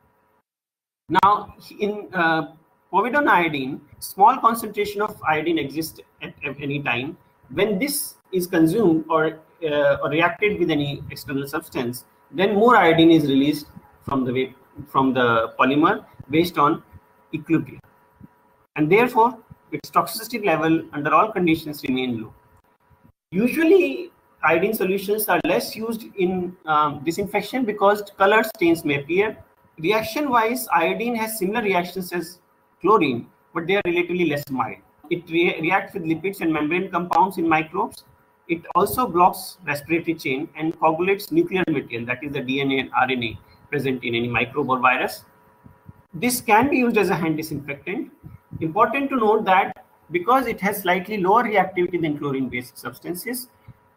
Now, in uh, povidone iodine, small concentration of iodine exists at, at any time. When this is consumed or, uh, or reacted with any external substance, then more iodine is released from the from the polymer based on equilibrium, and therefore its toxicity level under all conditions remain low. Usually, iodine solutions are less used in um, disinfection because colored stains may appear. Reaction-wise, iodine has similar reactions as chlorine, but they are relatively less mild. It re reacts with lipids and membrane compounds in microbes. It also blocks respiratory chain and coagulates nuclear material, that is the D N A and R N A present in any microbe or virus. This can be used as a hand disinfectant. Important to note that because it has slightly lower reactivity than chlorine-based substances,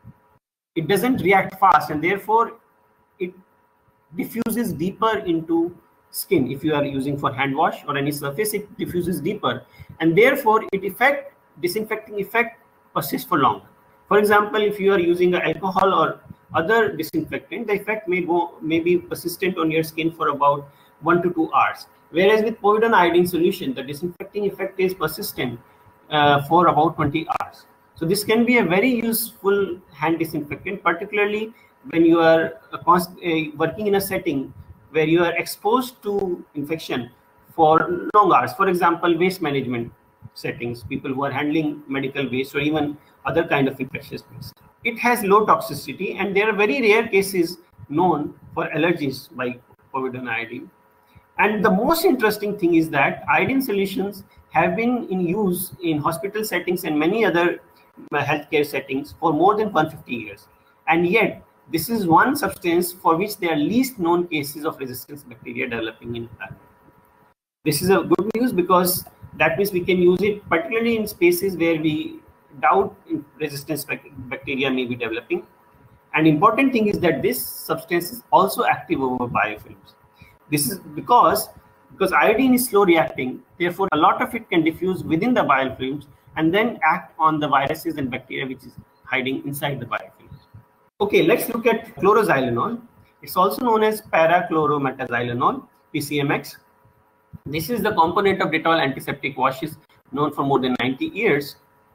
it doesn't react fast, and therefore it diffuses deeper into skin. If you are using for hand wash or any surface, it diffuses deeper, and therefore it effect disinfecting effect persists for longer. For example, if you are using alcohol or other disinfectant, the effect may go may be persistent on your skin for about one to two hours. Whereas with povidone iodine solution, the disinfecting effect is persistent uh, for about twenty hours. So this can be a very useful hand disinfectant, particularly when you are uh, working in a setting where you are exposed to infection for long hours. For example, waste management settings, people who are handling medical waste or even other kind of infectious waste. It has low toxicity, and there are very rare cases known for allergies by povidone iodine. And the most interesting thing is that iodine solutions have been in use in hospital settings and many other healthcare settings for more than one hundred fifty years. And yet, this is one substance for which there are least known cases of resistance bacteria developing in plant. This is a good news because that means we can use it particularly in spaces where we doubt resistance bacteria may be developing. And important thing is that this substance is also active over biofilms. This is because because iodine is slow reacting, therefore a lot of it can diffuse within the biofilms and then act on the viruses and bacteria which is hiding inside the biofilms. Okay, let's look at chloroxylenol. It's also known as para-chlorometaxylenol, P C M X. This is the component of Dettol antiseptic washes known for more than ninety years.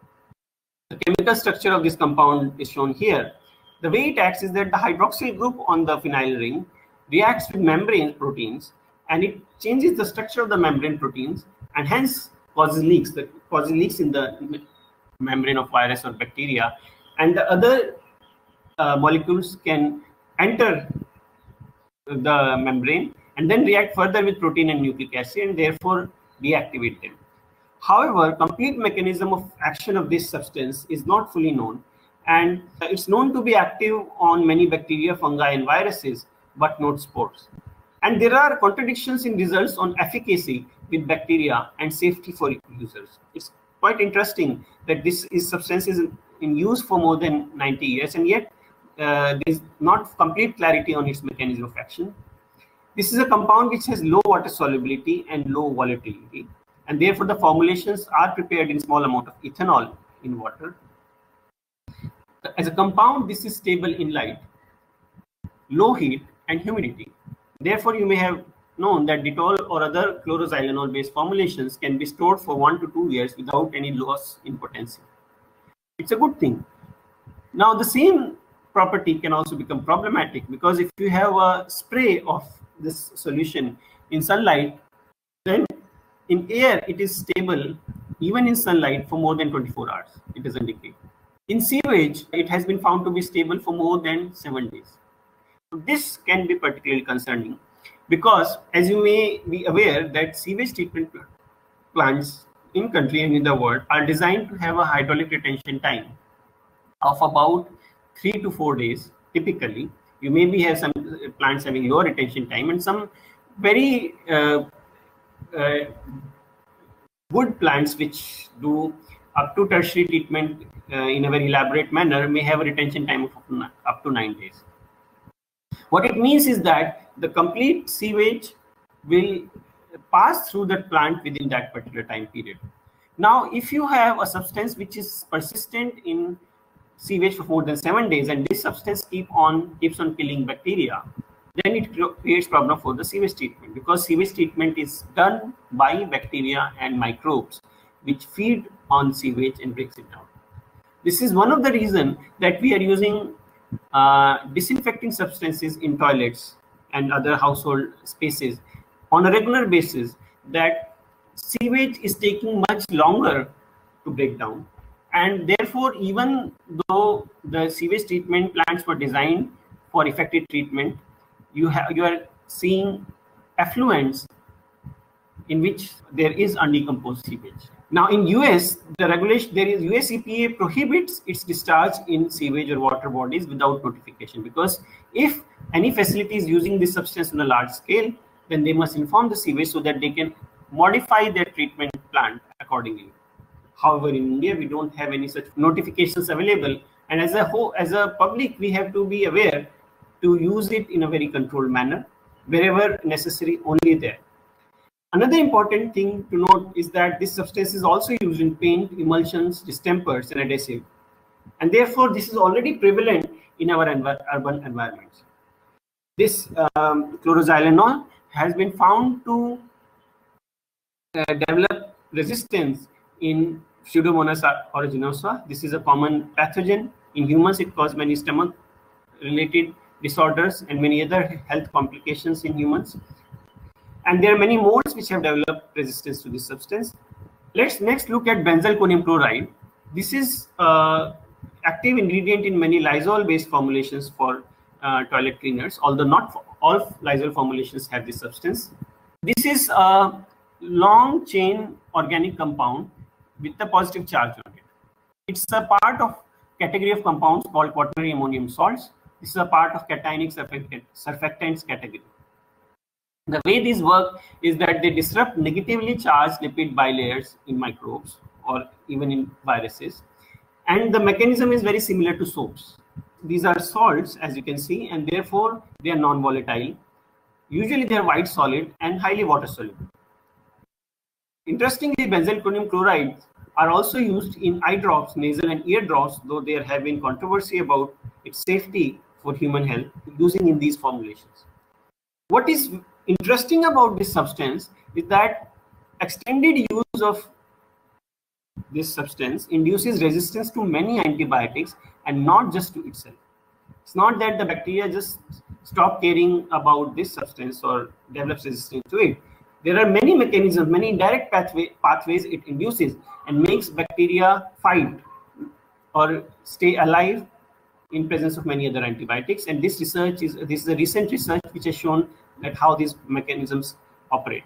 The chemical structure of this compound is shown here. The way it acts is that the hydroxyl group on the phenyl ring reacts with membrane proteins, and it changes the structure of the membrane proteins and hence causes leaks. That causes leaks in the membrane of virus or bacteria, and the other uh, molecules can enter the membrane and then react further with protein and nucleic acid and therefore deactivate them. However, complete mechanism of action of this substance is not fully known, and it's known to be active on many bacteria, fungi, and viruses, but not spores. And there are contradictions in results on efficacy with bacteria and safety for users. It's quite interesting that this is substance is in use for more than ninety years, and yet uh, there is not complete clarity on its mechanism of action. This is a compound which has low water solubility and low volatility, and therefore the formulations are prepared in small amount of ethanol in water. As a compound, this is stable in light, low heat, and humidity. Therefore, you may have known that Dettol or other chloroxylenol-based formulations can be stored for one to two years without any loss in potency. It's a good thing. Now, the same property can also become problematic because if you have a spray of this solution in sunlight, then in air it is stable even in sunlight for more than twenty-four hours. It doesn't decay. In sewage, it has been found to be stable for more than seven days. This can be particularly concerning because, as you may be aware, that sewage treatment plants in country and in the world are designed to have a hydraulic retention time of about three to four days. Typically, you maybe have some plants having lower retention time, and some very uh, uh, good plants which do up to tertiary treatment uh, in a very elaborate manner may have a retention time of up to nine days. What it means is that the complete sewage will pass through the plant within that particular time period. Now, if you have a substance which is persistent in sewage for more than seven days, and this substance keep on keeps on killing bacteria, then it creates problem for the sewage treatment, because sewage treatment is done by bacteria and microbes which feed on sewage and breaks it down. This is one of the reasons that we are using uh, disinfecting substances in toilets and other household spaces on a regular basis, that sewage is taking much longer to break down, and therefore even though the sewage treatment plants were designed for effective treatment, you have you are seeing effluents in which there is undecomposed sewage. Now in U S, the regulation, there is U S E P A prohibits its discharge in sewage or water bodies without notification, because if any facility is using this substance on a large scale, then they must inform the sewage so that they can modify their treatment plant accordingly. However, in India, we don't have any such notifications available, and as a whole, as a public, we have to be aware to use it in a very controlled manner, wherever necessary, only there. Another important thing to note is that this substance is also used in paint, emulsions, distempers, and adhesive, and therefore this is already prevalent in our env urban environments. This um, chloroxylenol has been found to uh, develop resistance in Pseudomonas aeruginosa. This is a common pathogen in humans. It causes many stomach-related disorders and many other health complications in humans. And there are many molds which have developed resistance to this substance. Let's next look at benzalkonium chloride. This is uh, active ingredient in many Lysol-based formulations for uh, toilet cleaners, although not all Lysol formulations have this substance. This is a long chain organic compound with a positive charge on it. It's a part of category of compounds called quaternary ammonium salts. This is a part of cationic surfactants category. The way these work is that they disrupt negatively charged lipid bilayers in microbes or even in viruses. And the mechanism is very similar to soaps. These are salts, as you can see, and therefore they are non-volatile. Usually they are white solid and highly water soluble. Interestingly, benzalkonium chlorides are also used in eye drops, nasal and ear drops, though there have been controversy about its safety for human health using in these formulations. What is interesting about this substance is that extended use of this substance induces resistance to many antibiotics and not just to itself. It's not that the bacteria just stop caring about this substance or develops resistance to it. There are many mechanisms, many indirect pathway, pathways it induces and makes bacteria fight or stay alive in presence of many other antibiotics. And this research is this is a recent research which has shown that how these mechanisms operate.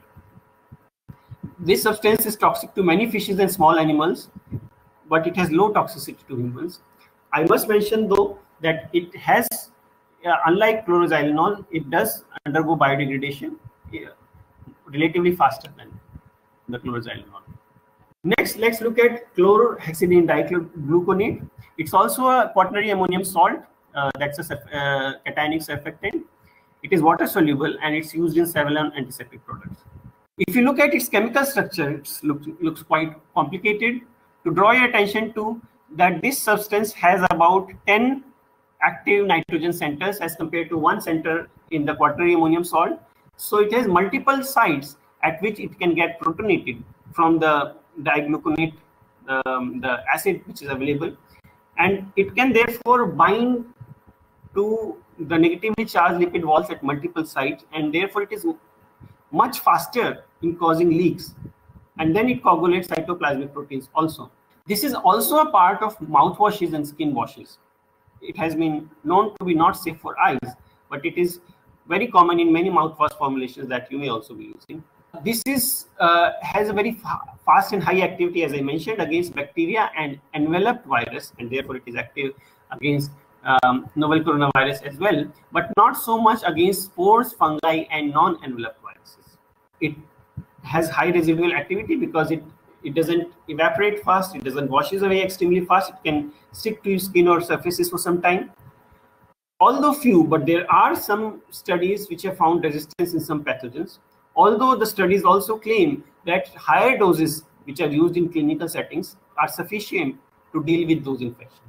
This substance is toxic to many fishes and small animals, but it has low toxicity to humans. I must mention though that it has, uh, unlike chloroxylenol, it does undergo biodegradation uh, relatively faster than the chloroxylenol. Next, let's look at chlorhexidine dichlorogluconate. It's also a quaternary ammonium salt. Uh, that's a uh, cationic surfactant. It is water soluble and it's used in several antiseptic products. If you look at its chemical structure, it looks, looks quite complicated. To draw your attention to that, this substance has about ten active nitrogen centers as compared to one center in the quaternary ammonium salt. So it has multiple sites at which it can get protonated from the digluconate, um, the acid which is available, and it can therefore bind to the negatively charged lipid walls at multiple sites, and therefore it is much faster in causing leaks, and then it coagulates cytoplasmic proteins also. This is also a part of mouthwashes and skin washes. It has been known to be not safe for eyes, but it is very common in many mouthwash formulations that you may also be using. This is uh, has a very fa fast and high activity, as I mentioned, against bacteria and enveloped virus, and therefore it is active against um, novel coronavirus as well, but not so much against spores, fungi, and non-enveloped viruses. It has high residual activity because it it doesn't evaporate fast, it doesn't washes away extremely fast, it can stick to your skin or surfaces for some time. Although few, but there are some studies which have found resistance in some pathogens. Although the studies also claim that higher doses which are used in clinical settings are sufficient to deal with those infections.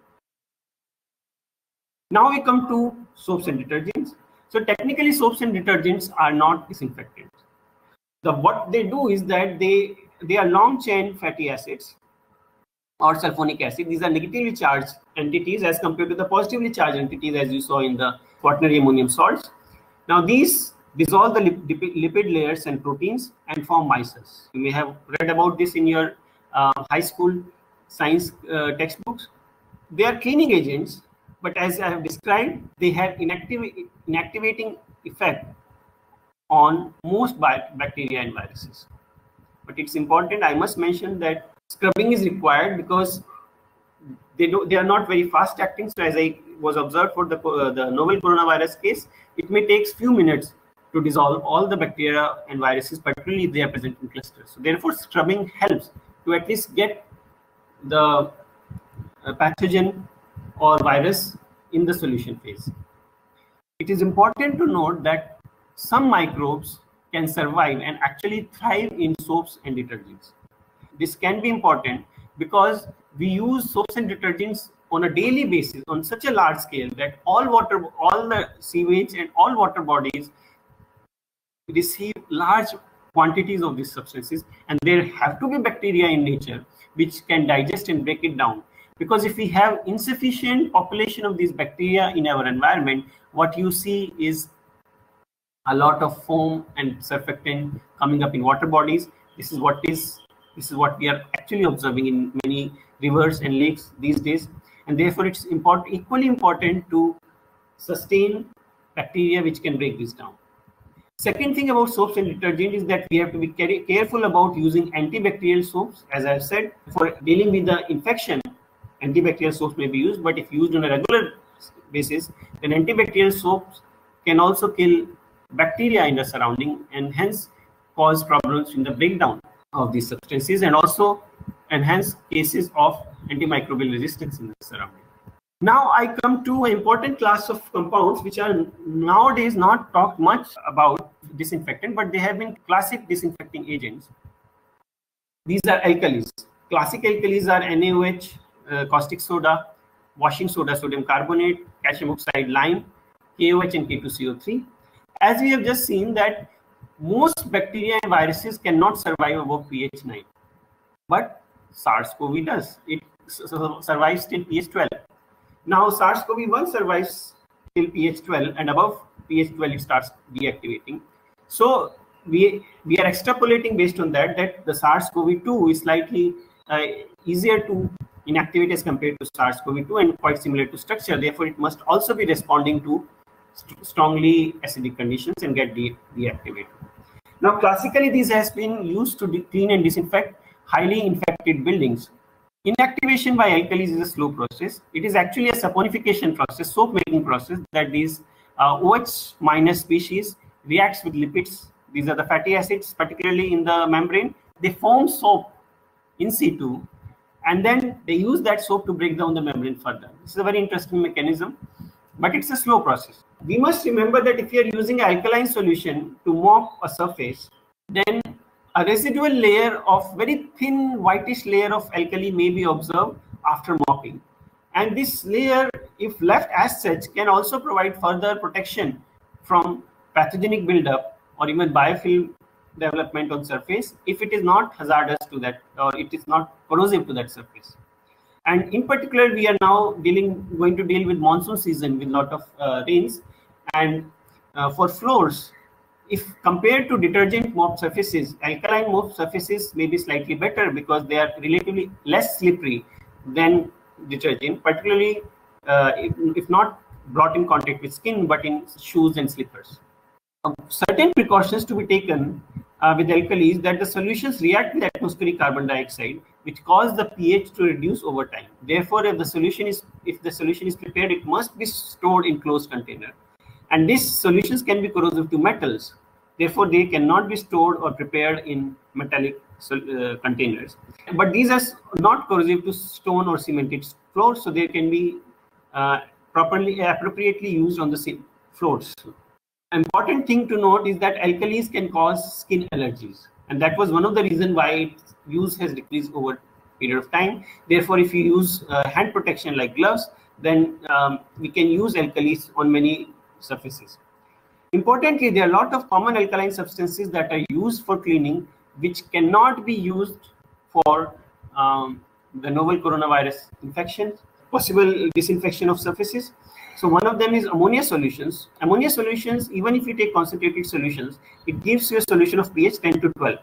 Now we come to soaps and detergents. So technically, soaps and detergents are not disinfectants. The what they do is that they they are long chain fatty acids or sulfonic acid. These are negatively charged entities as compared to the positively charged entities, as you saw in the quaternary ammonium salts. Now these dissolve the lipid, lipid layers and proteins and form micelles. You may have read about this in your uh, high school science uh, textbooks. They are cleaning agents, but as I have described, they have inactiv inactivating effect on most bacteria and viruses. But it's important, I must mention that scrubbing is required because they do they are not very fast acting. So as I was observed for the uh, the novel coronavirus case, it may take few minutes to dissolve all the bacteria and viruses, particularly if they are present in clusters. So therefore, scrubbing helps to at least get the uh, pathogen or virus in the solution phase. It is important to note that some microbes can survive and actually thrive in soaps and detergents. This can be important because we use soaps and detergents on a daily basis on such a large scale that all water, all the sewage and all water bodies receive large quantities of these substances, and there have to be bacteria in nature which can digest and break it down. Because if we have insufficient population of these bacteria in our environment, what you see is a lot of foam and surfactant coming up in water bodies. This is what is this is what we are actually observing in many rivers and lakes these days, and therefore it's important, equally important to sustain bacteria which can break this down. Second thing about soaps and detergent is that we have to be careful about using antibacterial soaps. As I've said, for dealing with the infection, antibacterial soaps may be used, but if used on a regular basis, then antibacterial soaps can also kill bacteria in the surrounding and hence cause problems in the breakdown of these substances and also enhance cases of antimicrobial resistance in the surrounding. Now I come to an important class of compounds which are nowadays not talked much about disinfectant, but they have been classic disinfecting agents. These are alkalis. Classic alkalis are NaOH, uh, caustic soda, washing soda, sodium carbonate, calcium oxide, lime, KOH and K two C O three. As we have just seen that most bacteria and viruses cannot survive above pH nine, but SARS CoV does. It survives till pH twelve. Now SARS CoV one survives till pH twelve, and above pH twelve it starts deactivating. So we we are extrapolating based on that that the SARS CoV two is slightly uh, easier to inactivate as compared to SARS CoV two and quite similar to structure. Therefore, it must also be responding to st strongly acidic conditions and get de deactivated. Now, classically, this has been used to clean and disinfect highly infected buildings. Inactivation by alkalis is a slow process. It is actually a saponification process, soap making process, that these uh, OH minus species reacts with lipids. These are the fatty acids, particularly in the membrane. They form soap in situ, and then they use that soap to break down the membrane further. This is a very interesting mechanism, but it's a slow process. We must remember that if you are using an alkaline solution to mop a surface, then a residual layer of very thin whitish layer of alkali may be observed after mopping. And this layer, if left as such, can also provide further protection from pathogenic buildup or even biofilm development on surface if it is not hazardous to that or it is not corrosive to that surface. And in particular, we are now dealing going to deal with monsoon season with lot of uh, rains, and uh, for floors, if compared to detergent mop surfaces, alkaline mop surfaces may be slightly better because they are relatively less slippery than detergent, particularly uh, if, if not brought in contact with skin but in shoes and slippers. Uh, certain precautions to be taken uh, with alkalis that the solutions react with atmospheric carbon dioxide, which cause the pH to reduce over time. Therefore, if the solution is if the solution is prepared, it must be stored in closed container. And these solutions can be corrosive to metals. Therefore, they cannot be stored or prepared in metallic uh, containers. But these are not corrosive to stone or cemented floors, so they can be uh, properly, appropriately used on the same floors. Important thing to note is that alkalis can cause skin allergies. and that was one of the reasons why its use has decreased over a period of time. Therefore, if you use uh, hand protection like gloves, then um, we can use alkalis on many surfaces. Importantly, there are a lot of common alkaline substances that are used for cleaning which cannot be used for um, the novel coronavirus infections, possible disinfection of surfaces. So one of them is ammonia solutions. Ammonia solutions, even if you take concentrated solutions, it gives you a solution of pH ten to twelve.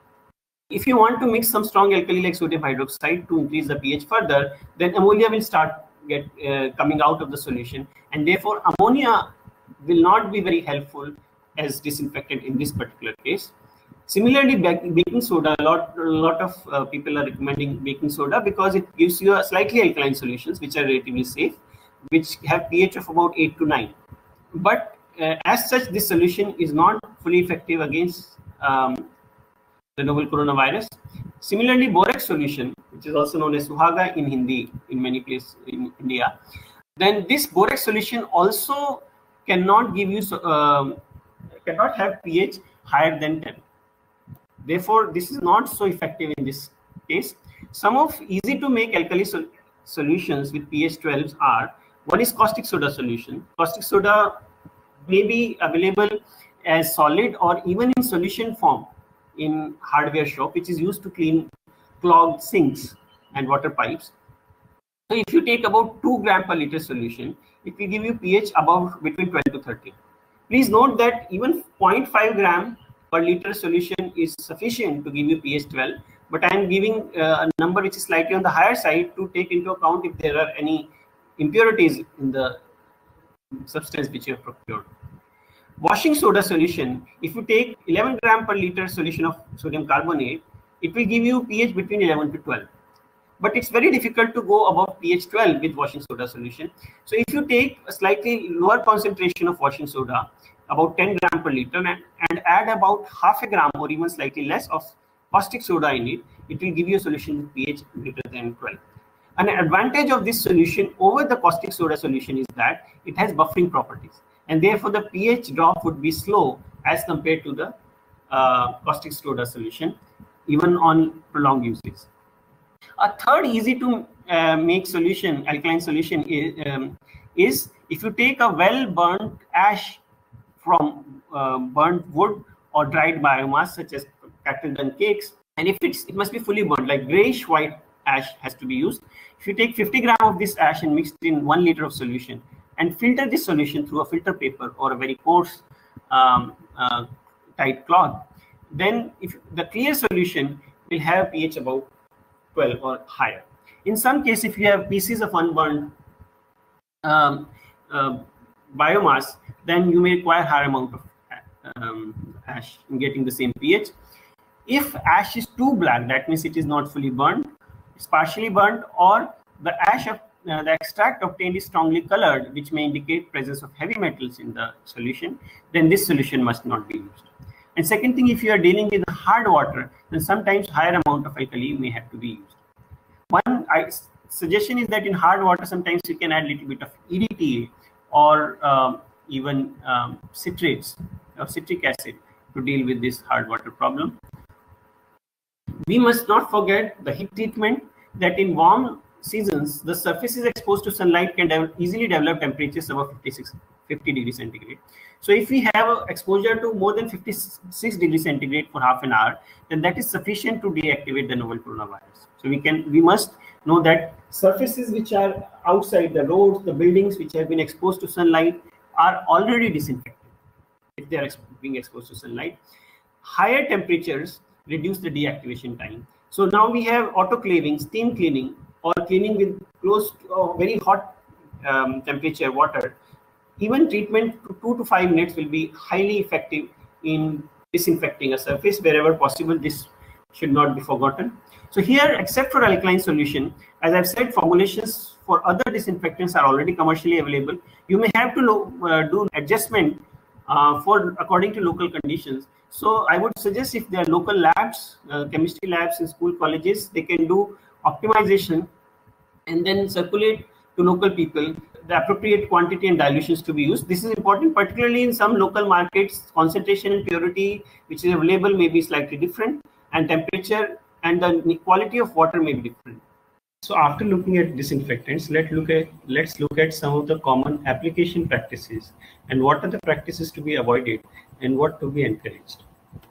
If you want to mix some strong alkali like sodium hydroxide to increase the pH further, then ammonia will start get uh, coming out of the solution, and therefore ammonia will not be very helpful as disinfectant in this particular case. Similarly, baking soda, a lot, a lot of uh, people are recommending baking soda because it gives you a slightly alkaline solutions which are relatively safe, which have pH of about eight to nine. But uh, as such, this solution is not fully effective against um, the novel coronavirus. Similarly, borax solution, which is also known as suhaga in Hindi in many places in India, then this borax solution also cannot give you, uh, cannot have pH higher than ten. Therefore, this is not so effective in this case. Some of easy to make alkali sol solutions with pH twelves are, one is caustic soda solution. Caustic soda may be available as solid or even in solution form in hardware shop, which is used to clean clogged sinks and water pipes. So if you take about two gram per liter solution, it will give you pH above between twelve to thirteen. Please note that even zero point five gram per liter solution is sufficient to give you pH twelve, but I am giving uh, a number which is slightly on the higher side to take into account if there are any impurities in the substance which you have procured. Washing soda solution, if you take eleven gram per liter solution of sodium carbonate, it will give you pH between eleven to twelve. But it's very difficult to go above pH twelve with washing soda solution. So if you take a slightly lower concentration of washing soda, about ten gram per liter, and, and add about half a gram or even slightly less of caustic soda in it, it will give you a solution with pH greater than twelve. An advantage of this solution over the caustic soda solution is that it has buffering properties, and therefore the pH drop would be slow as compared to the uh, caustic soda solution, even on prolonged usage. A third easy to uh, make solution, alkaline solution is, um, is if you take a well burnt ash from uh, burnt wood or dried biomass such as cattle dung cakes, and if it's, it must be fully burnt, like grayish white ash has to be used. If you take fifty gram of this ash and mix it in one liter of solution and filter this solution through a filter paper or a very coarse um, uh, tight cloth, then if the clear solution will have pH about twelve or higher. In some case, if you have pieces of unburned um, uh, biomass, then you may require higher amount of um, ash in getting the same pH. If ash is too black, that means it is not fully burned, it's partially burnt, or the ash of uh, the extract obtained is strongly colored, which may indicate presence of heavy metals in the solution, then this solution must not be used. And second thing, if you are dealing with hard water, then sometimes higher amount of alkali may have to be used. One I, suggestion is that in hard water, sometimes you can add a little bit of E D T A or um, even um, citrates or citric acid to deal with this hard water problem. We must not forget the heat treatment, that in warm seasons, the surfaces exposed to sunlight can de easily develop temperatures above fifty-six, fifty degrees centigrade. So if we have exposure to more than fifty-six degrees centigrade for half an hour, then that is sufficient to deactivate the novel coronavirus. So we can, we must know that surfaces which are outside, the roads, the buildings which have been exposed to sunlight, are already disinfected if they are ex being exposed to sunlight. Higher temperatures reduce the deactivation time. So now we have autoclaving, steam cleaning, or cleaning with close to uh, very hot um, temperature water. Even treatment to two to five minutes will be highly effective in disinfecting a surface. Wherever possible, this should not be forgotten. So here, except for alkaline solution, as I've said, formulations for other disinfectants are already commercially available. You may have to know, uh, do adjustment uh, for according to local conditions. So I would suggest, if there are local labs, uh, chemistry labs in school colleges, they can do optimization and then circulate to local people the appropriate quantity and dilutions to be used. This is important, particularly in some local markets. Concentration and purity which is available may be slightly different, and temperature and the quality of water may be different. So after looking at disinfectants, let's look at let's look at some of the common application practices and what are the practices to be avoided and what to be encouraged.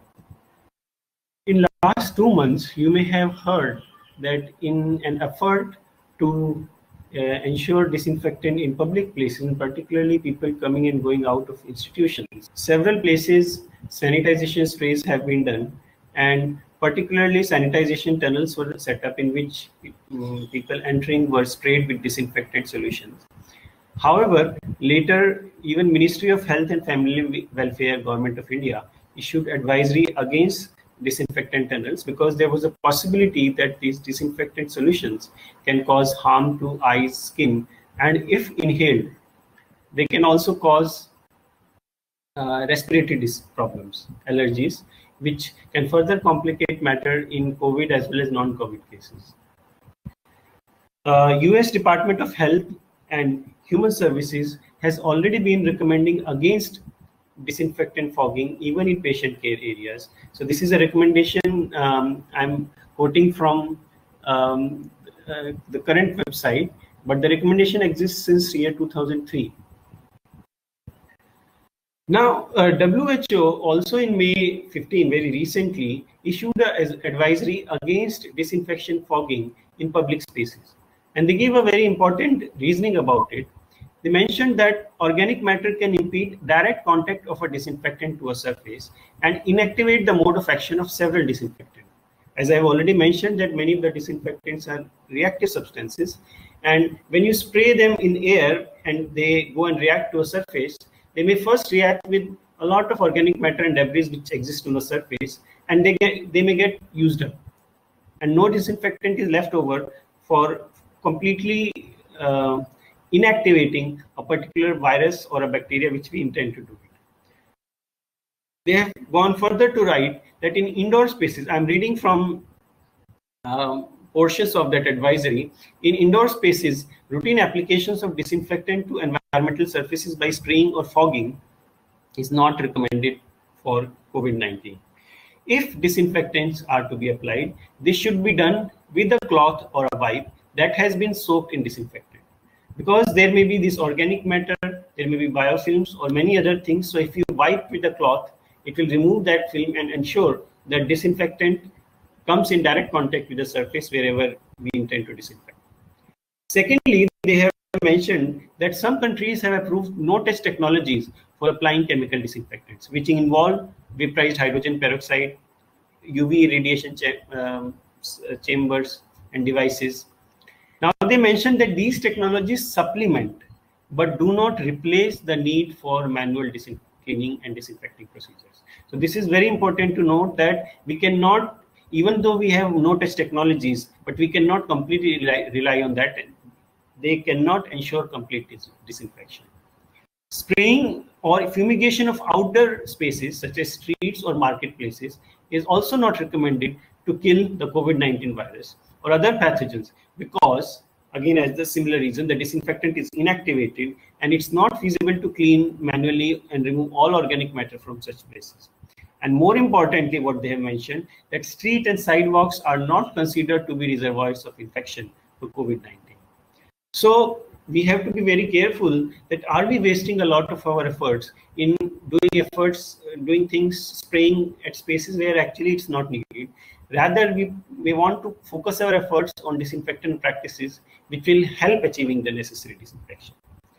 In last two months, you may have heard that in an effort to uh, ensure disinfectant in public places, and particularly people coming and going out of institutions, several places sanitization sprays have been done, and particularly sanitization tunnels were set up in which um, people entering were sprayed with disinfectant solutions. However, later even Ministry of Health and Family Welfare, Government of India, issued advisory against disinfectant tunnels because there was a possibility that these disinfectant solutions can cause harm to eyes, skin, and if inhaled, they can also cause uh, respiratory problems, allergies, which can further complicate matter in COVID as well as non-COVID cases. Uh, U S Department of Health and Human Services has already been recommending against disinfectant fogging even in patient care areas. So this is a recommendation um, I'm quoting from um, uh, the current website, but the recommendation exists since year two thousand three. Now, uh, W H O also in May fifteenth, very recently, issued an advisory against disinfection fogging in public spaces. And they gave a very important reasoning about it. They mentioned that organic matter can impede direct contact of a disinfectant to a surface and inactivate the mode of action of several disinfectants. As I've already mentioned that many of the disinfectants are reactive substances, and when you spray them in air and they go and react to a surface, they may first react with a lot of organic matter and debris which exist on the surface, and they get they may get used up, and no disinfectant is left over for completely uh, inactivating a particular virus or a bacteria which we intend to do it. They have gone further to write that in indoor spaces, I'm reading from um, portions of that advisory, in indoor spaces, routine applications of disinfectant to environmental surfaces by spraying or fogging is not recommended for COVID nineteen. If disinfectants are to be applied, this should be done with a cloth or a wipe that has been soaked in disinfectant. Because there may be this organic matter, there may be biofilms or many other things. So if you wipe with a cloth, it will remove that film and ensure that disinfectant comes in direct contact with the surface wherever we intend to disinfect. Secondly, they have mentioned that some countries have approved no-touch technologies for applying chemical disinfectants, which involve vaporized hydrogen peroxide, U V radiation cha um, chambers and devices. Now, they mentioned that these technologies supplement but do not replace the need for manual cleaning and disinfecting procedures. So this is very important to note that we cannot, even though we have no-touch technologies, but we cannot completely rely, rely on that. They cannot ensure complete dis disinfection. Spraying or fumigation of outdoor spaces such as streets or marketplaces is also not recommended to kill the COVID nineteen virus or other pathogens, because again, as the similar reason, the disinfectant is inactivated and it's not feasible to clean manually and remove all organic matter from such places. And more importantly, what they have mentioned, that street and sidewalks are not considered to be reservoirs of infection for COVID nineteen. So we have to be very careful that are we wasting a lot of our efforts in doing efforts, doing things, spraying at spaces where actually it's not needed. Rather, we, we want to focus our efforts on disinfectant practices which will help achieving the necessary disinfection.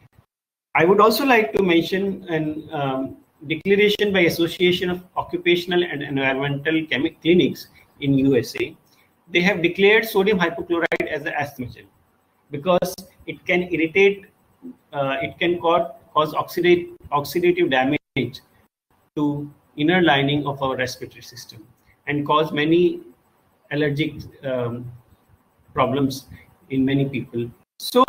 I would also like to mention an um, declaration by Association of Occupational and Environmental Clinics in U S A. They have declared sodium hypochlorite as an asthmagen because it can irritate, uh, it can cause, cause oxidate, oxidative damage to inner lining of our respiratory system and cause many allergic um, problems in many people. So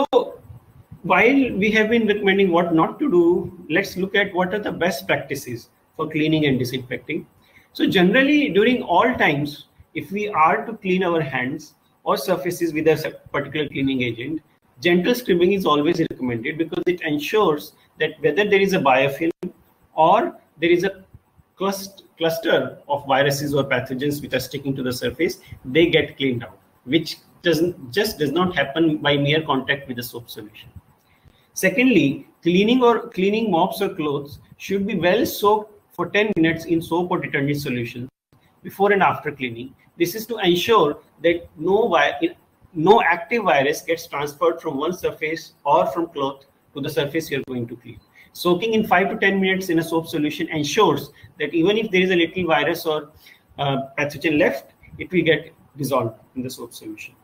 while we have been recommending what not to do, let's look at what are the best practices for cleaning and disinfecting. So generally during all times, if we are to clean our hands or surfaces with a particular cleaning agent, gentle scrubbing is always recommended because it ensures that whether there is a biofilm or there is a cluster of viruses or pathogens which are sticking to the surface, they get cleaned out, which doesn't just does not happen by mere contact with the soap solution. Secondly, cleaning or cleaning mops or clothes should be well soaked for ten minutes in soap or detergent solution before and after cleaning. This is to ensure that no, no active virus gets transferred from one surface or from cloth to the surface you're going to clean. Soaking in five to ten minutes in a soap solution ensures that even if there is a little virus or uh, pathogen left, it will get dissolved in the soap solution.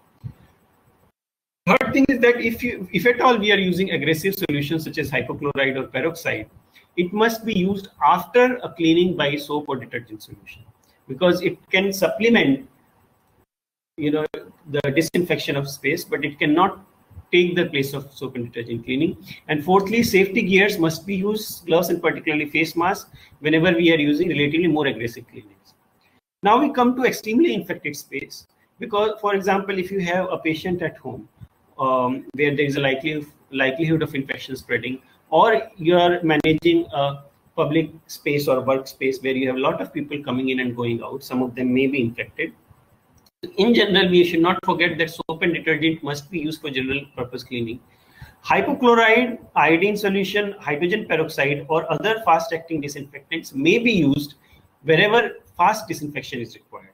Third thing is that if you, if at all we are using aggressive solutions such as hypochlorite or peroxide, it must be used after a cleaning by soap or detergent solution, because it can supplement, you know, the disinfection of space, but it cannot take the place of soap and detergent cleaning. And fourthly, safety gears must be used, gloves and particularly face masks, whenever we are using relatively more aggressive cleanings. Now we come to extremely infected space, because, for example, if you have a patient at home um, where there is a likely, likelihood of infection spreading, or you are managing a public space or workspace where you have a lot of people coming in and going out, some of them may be infected. In general, we should not forget that soap and detergent must be used for general purpose cleaning. Hypochlorite, iodine solution, hydrogen peroxide, or other fast-acting disinfectants may be used wherever fast disinfection is required.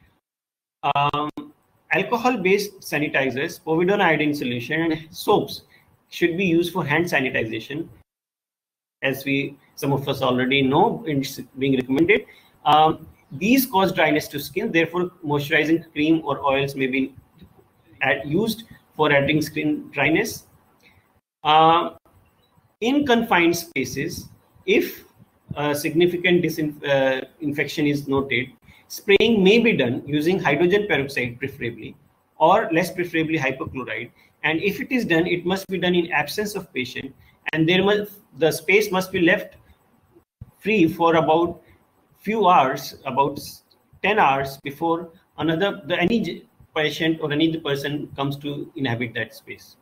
Um, Alcohol-based sanitizers, povidone iodine solution, and soaps should be used for hand sanitization, as we some of us already know it's being recommended. Um, these cause dryness to skin, therefore moisturizing cream or oils may be add, used for adding skin dryness. Uh, in confined spaces, if a significant uh, infection is noted, spraying may be done using hydrogen peroxide preferably, or less preferably hypochlorite. And if it is done, it must be done in absence of patient, and there must, the space must be left free for about few hours, about ten hours before another the any patient or any person comes to inhabit that space.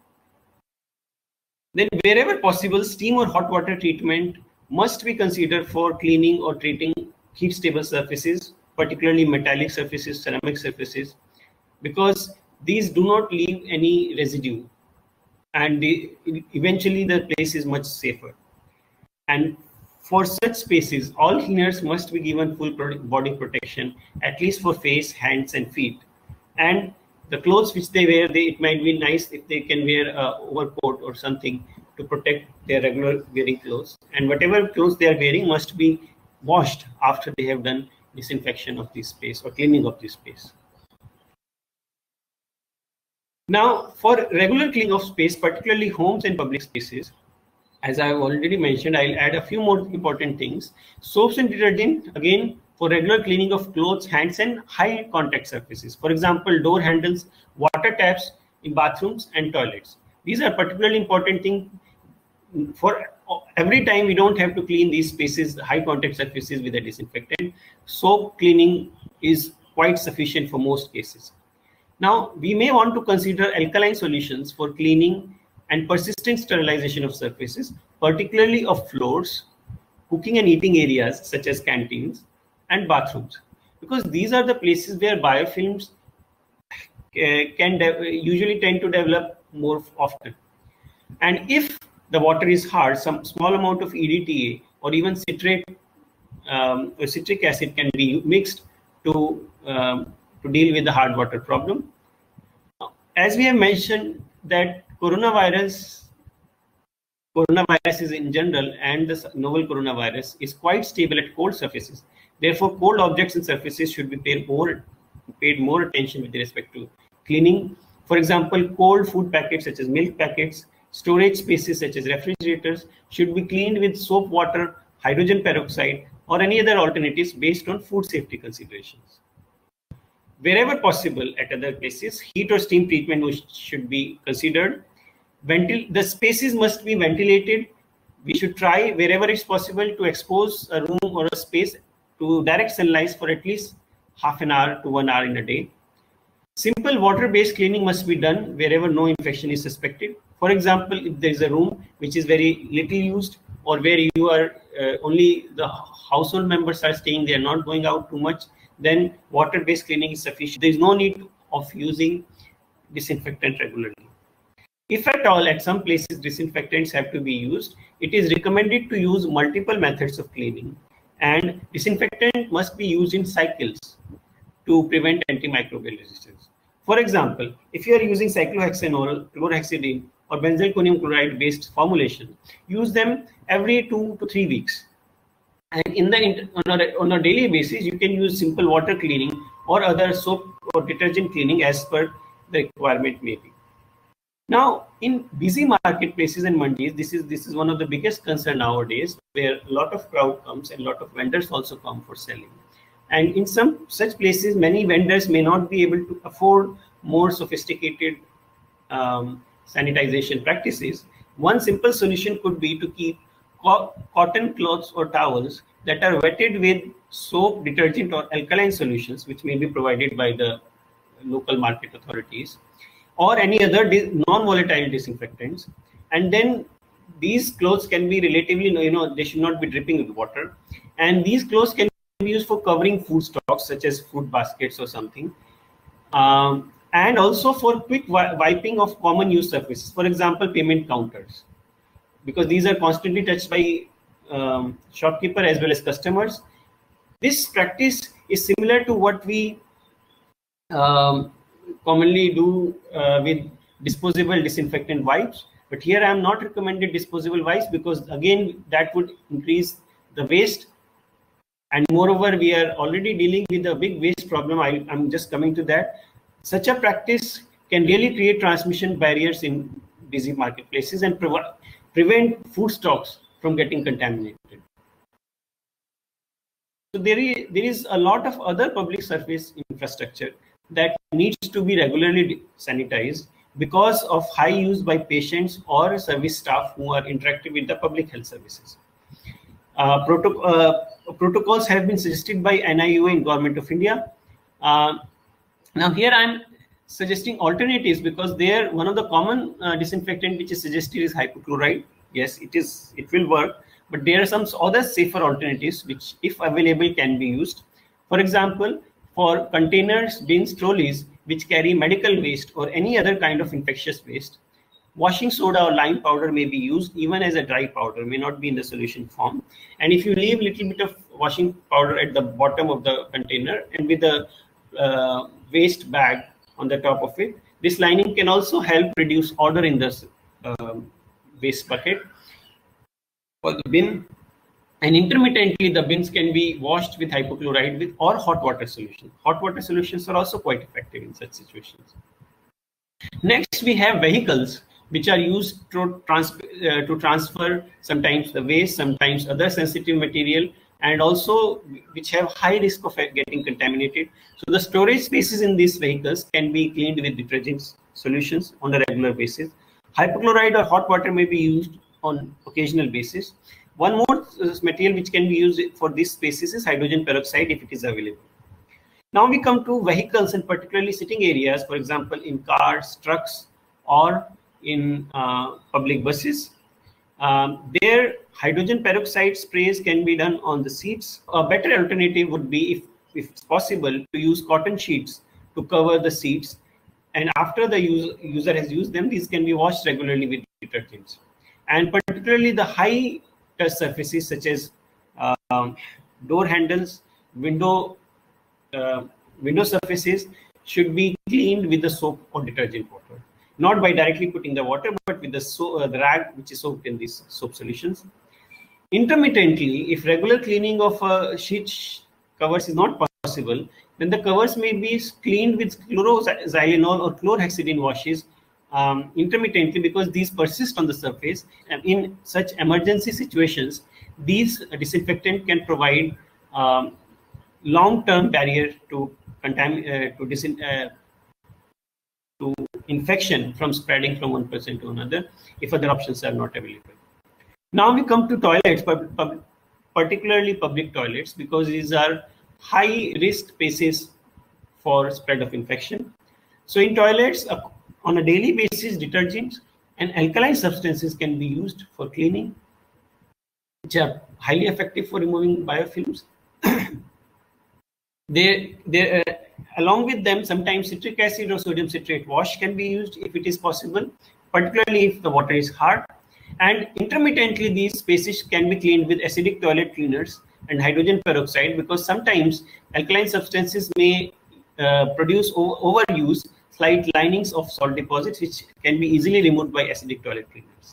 Then wherever possible, steam or hot water treatment must be considered for cleaning or treating heat stable surfaces, particularly metallic surfaces, ceramic surfaces, because these do not leave any residue, and they, eventually the place is much safer. And for such spaces, all cleaners must be given full body protection, at least for face, hands, and feet. And the clothes which they wear, they, it might be nice if they can wear a overcoat or something to protect their regular wearing clothes. And whatever clothes they are wearing must be washed after they have done disinfection of this space or cleaning of this space. Now, for regular cleaning of space, particularly homes and public spaces, as I have already mentioned, I'll add a few more important things. Soaps and detergent, again, for regular cleaning of clothes, hands, and high contact surfaces. For example, door handles, water taps in bathrooms and toilets. These are particularly important things. For every time we don't have to clean these spaces, high contact surfaces with a disinfectant. Soap cleaning is quite sufficient for most cases. Now, we may want to consider alkaline solutions for cleaning and persistent sterilization of surfaces, particularly of floors, cooking and eating areas such as canteens and bathrooms, because these are the places where biofilms uh, can usually tend to develop more often. And if the water is hard, some small amount of E D T A or even citrate um, or citric acid can be mixed to um, to deal with the hard water problem. As we have mentioned that coronavirus, coronaviruses in general and the novel coronavirus is quite stable at cold surfaces. Therefore, cold objects and surfaces should be paid more, paid more attention with respect to cleaning. For example, cold food packets such as milk packets, storage spaces such as refrigerators should be cleaned with soap water, hydrogen peroxide, or any other alternatives based on food safety considerations. Wherever possible at other places, heat or steam treatment should be considered. Ventil the spaces must be ventilated. We should try wherever it's possible to expose a room or a space to direct sunlight for at least half an hour to one hour in a day. Simple water-based cleaning must be done wherever no infection is suspected. For example, if there is a room which is very little used, or where you are uh, only the household members are staying, they are not going out too much, then water-based cleaning is sufficient. There is no need of using disinfectant regularly. If at all, at some places disinfectants have to be used, it is recommended to use multiple methods of cleaning, and disinfectant must be used in cycles to prevent antimicrobial resistance. For example, if you are using cyclohexanol, chlorhexidine, or benzalkonium chloride based formulation, use them every two to three weeks. And in the on a, on a daily basis, you can use simple water cleaning or other soap or detergent cleaning as per the requirement may be. Now, in busy marketplaces and mandis, this is this is one of the biggest concern nowadays, where a lot of crowd comes and a lot of vendors also come for selling. And in some such places, many vendors may not be able to afford more sophisticated um, sanitization practices. One simple solution could be to keep co cotton cloths or towels that are wetted with soap, detergent, or alkaline solutions, which may be provided by the local market authorities, or any other non-volatile disinfectants. And then these clothes can be relatively, you know, they should not be dripping with water. And these clothes can be used for covering food stocks, such as food baskets or something. Um, and also for quick wiping of common use surfaces, for example, payment counters, because these are constantly touched by um, shopkeeper as well as customers. This practice is similar to what we um, commonly do uh, with disposable disinfectant wipes, but here I am not recommended disposable wipes, because again that would increase the waste, and moreover we are already dealing with a big waste problem. I, I'm just coming to that. Such a practice can really create transmission barriers in busy marketplaces and pre prevent food stocks from getting contaminated. So there is, there is a lot of other public surface infrastructure that needs to be regularly sanitized because of high use by patients or service staff who are interacting with the public health services. Uh, proto uh, protocols have been suggested by N I U A and Government of India. Uh, now here I'm suggesting alternatives, because there one of the common uh, disinfectant which is suggested is hypochlorite. Yes, it is, it will work, but there are some other safer alternatives which, if available, can be used. For example, for containers, bins, trolleys which carry medical waste or any other kind of infectious waste, washing soda or lime powder may be used even as a dry powder, may not be in the solution form. And if you leave a little bit of washing powder at the bottom of the container and with a uh, waste bag on the top of it, this lining can also help reduce odor in the um, waste bucket or the bin. And intermittently, the bins can be washed with hypochlorite with or hot water solution. Hot water solutions are also quite effective in such situations. Next, we have vehicles which are used to, trans uh, to transfer sometimes the waste, sometimes other sensitive material, and also which have high risk of getting contaminated. So the storage spaces in these vehicles can be cleaned with detergent solutions on a regular basis. Hypochlorite or hot water may be used on occasional basis. One more material which can be used for these spaces is hydrogen peroxide if it is available. Now we come to vehicles, and particularly sitting areas, for example, in cars, trucks, or in uh, public buses. Um, there, hydrogen peroxide sprays can be done on the seats. A better alternative would be, if, if it's possible, to use cotton sheets to cover the seats. And after the user, user has used them, these can be washed regularly with detergents. And particularly the high touch surfaces such as um, door handles, window uh, window surfaces should be cleaned with the soap or detergent water. Not by directly putting the water, but with the, so, uh, the rag which is soaked in these soap solutions. Intermittently, if regular cleaning of uh, sheet covers is not possible, then the covers may be cleaned with chloroxylenol or chlorhexidine washes um, intermittently, because these persist on the surface. And in such emergency situations, these disinfectant can provide um, long-term barrier to contam uh, to disin uh, to infection from spreading from one person to another if other options are not available. Now we come to toilets, pub pub particularly public toilets, because these are high risk spaces for spread of infection. So in toilets, uh, on a daily basis, detergents and alkaline substances can be used for cleaning, which are highly effective for removing biofilms. they, they, uh, along with them, sometimes citric acid or sodium citrate wash can be used if it is possible, particularly if the water is hard. And intermittently, these spaces can be cleaned with acidic toilet cleaners and hydrogen peroxide, because sometimes alkaline substances may uh, produce overuse slight linings of salt deposits, which can be easily removed by acidic toilet cleaners.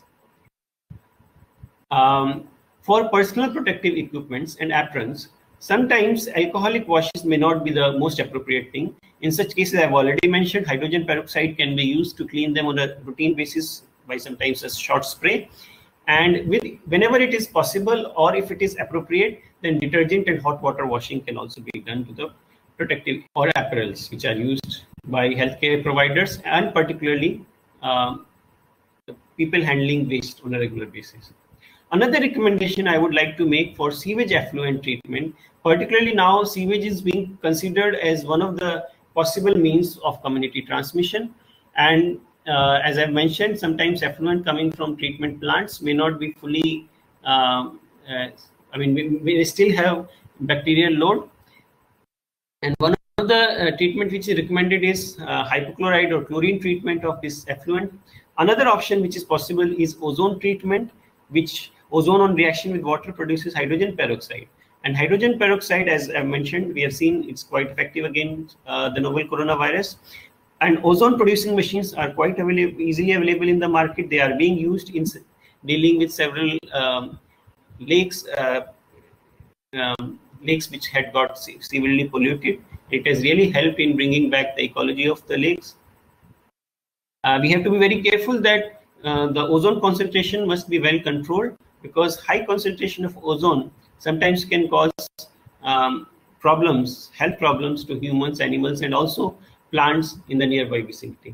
Um, for personal protective equipments and aprons, sometimes alcoholic washes may not be the most appropriate thing. In such cases, I've already mentioned, hydrogen peroxide can be used to clean them on a routine basis by sometimes a short spray. And with, whenever it is possible or if it is appropriate, then detergent and hot water washing can also be done to the protective or apparels which are used by healthcare providers, and particularly um, the people handling waste on a regular basis. Another recommendation I would like to make for sewage effluent treatment, particularly now sewage is being considered as one of the possible means of community transmission. And uh, as I've mentioned, sometimes effluent coming from treatment plants may not be fully, um, uh, I mean, we, we still have bacterial load. And one of the uh, treatment which is recommended is uh, hypochlorite or chlorine treatment of this effluent. Another option which is possible is ozone treatment, which ozone on reaction with water produces hydrogen peroxide. And hydrogen peroxide, as I mentioned, we have seen it's quite effective against uh, the novel coronavirus. And ozone producing machines are quite available, easily available in the market. They are being used in dealing with several um, lakes, uh, um, lakes which had got severely polluted. It has really helped in bringing back the ecology of the lakes. Uh, we have to be very careful that uh, the ozone concentration must be well controlled, because high concentration of ozone sometimes can cause um, problems, health problems to humans, animals, and also plants in the nearby vicinity.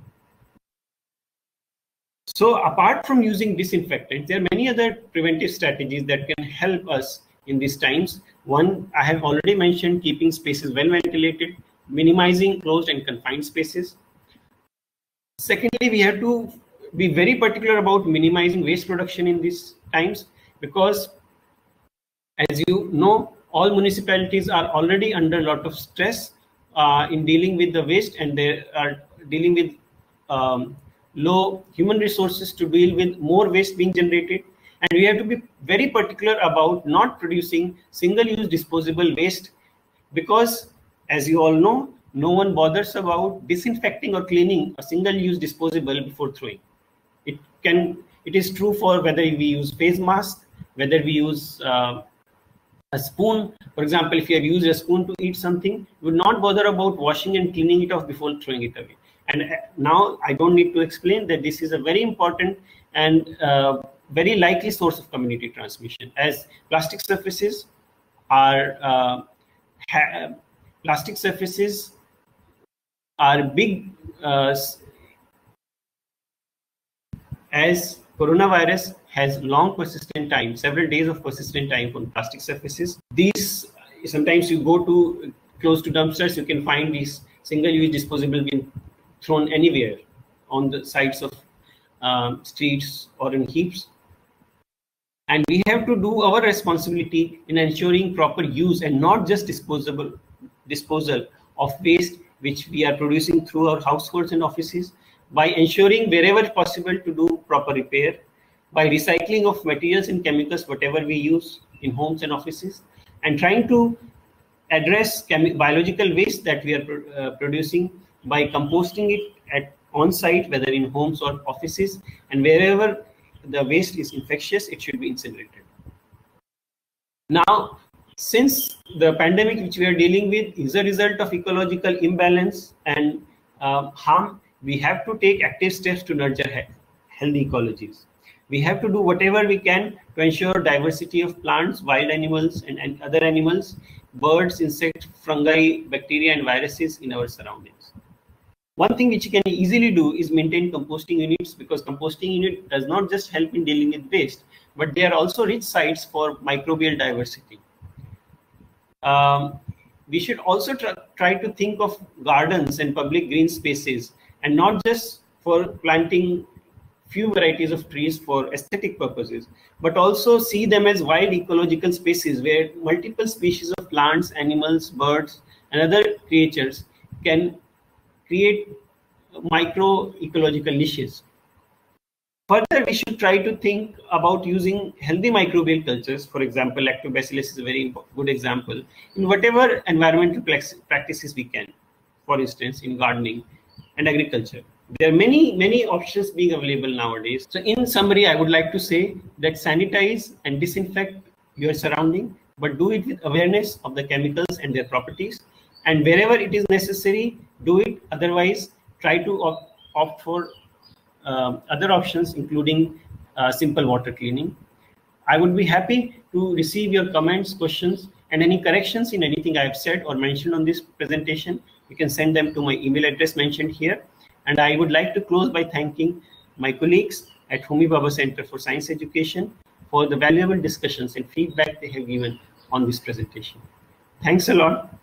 So apart from using disinfectants, there are many other preventive strategies that can help us in these times. One, I have already mentioned, keeping spaces well ventilated, minimizing closed and confined spaces. Secondly, we have to be very particular about minimizing waste production in these times, because as you know, all municipalities are already under a lot of stress uh, in dealing with the waste, and they are dealing with um, low human resources to deal with more waste being generated. And we have to be very particular about not producing single-use disposable waste, because as you all know, no one bothers about disinfecting or cleaning a single-use disposable before throwing. It can, it is true for whether we use face mask, whether we use uh, a spoon. For example, if you have used a spoon to eat something, you would not bother about washing and cleaning it off before throwing it away. And now I don't need to explain that this is a very important and uh, very likely source of community transmission, as plastic surfaces are uh, ha plastic surfaces are big, uh, as coronavirus has long persistent time, several days of persistent time on plastic surfaces. These, sometimes you go to close to dumpsters, you can find these single-use disposable being thrown anywhere on the sides of um, streets or in heaps. And we have to do our responsibility in ensuring proper use and not just disposable disposal of waste which we are producing through our households and offices, by ensuring wherever possible to do proper repair, by recycling of materials and chemicals, whatever we use in homes and offices, and trying to address biological waste that we are pro uh, producing by composting it at on-site, whether in homes or offices, and wherever the waste is infectious, it should be incinerated. Now, since the pandemic which we are dealing with is a result of ecological imbalance and uh, harm, we have to take active steps to nurture healthy ecologies. We have to do whatever we can to ensure diversity of plants, wild animals, and, and other animals, birds, insects, fungi, bacteria, and viruses in our surroundings. One thing which you can easily do is maintain composting units, because composting unit does not just help in dealing with waste, but they are also rich sites for microbial diversity. Um, we should also try, try to think of gardens and public green spaces, and not just for planting few varieties of trees for aesthetic purposes, but also see them as wide ecological spaces where multiple species of plants, animals, birds, and other creatures can create micro ecological niches. Further, we should try to think about using healthy microbial cultures. For example, lactobacillus is a very good example in whatever environmental practices we can. For instance, in gardening and agriculture, there are many, many options being available nowadays. So in summary, I would like to say that sanitize and disinfect your surrounding, but do it with awareness of the chemicals and their properties. And wherever it is necessary, do it. Otherwise, try to opt, opt for Um, other options, including uh, simple water cleaning. I would be happy to receive your comments, questions, and any corrections in anything I have said or mentioned on this presentation. You can send them to my email address mentioned here. And I would like to close by thanking my colleagues at Homi Bhabha Center for Science Education for the valuable discussions and feedback they have given on this presentation. Thanks a lot.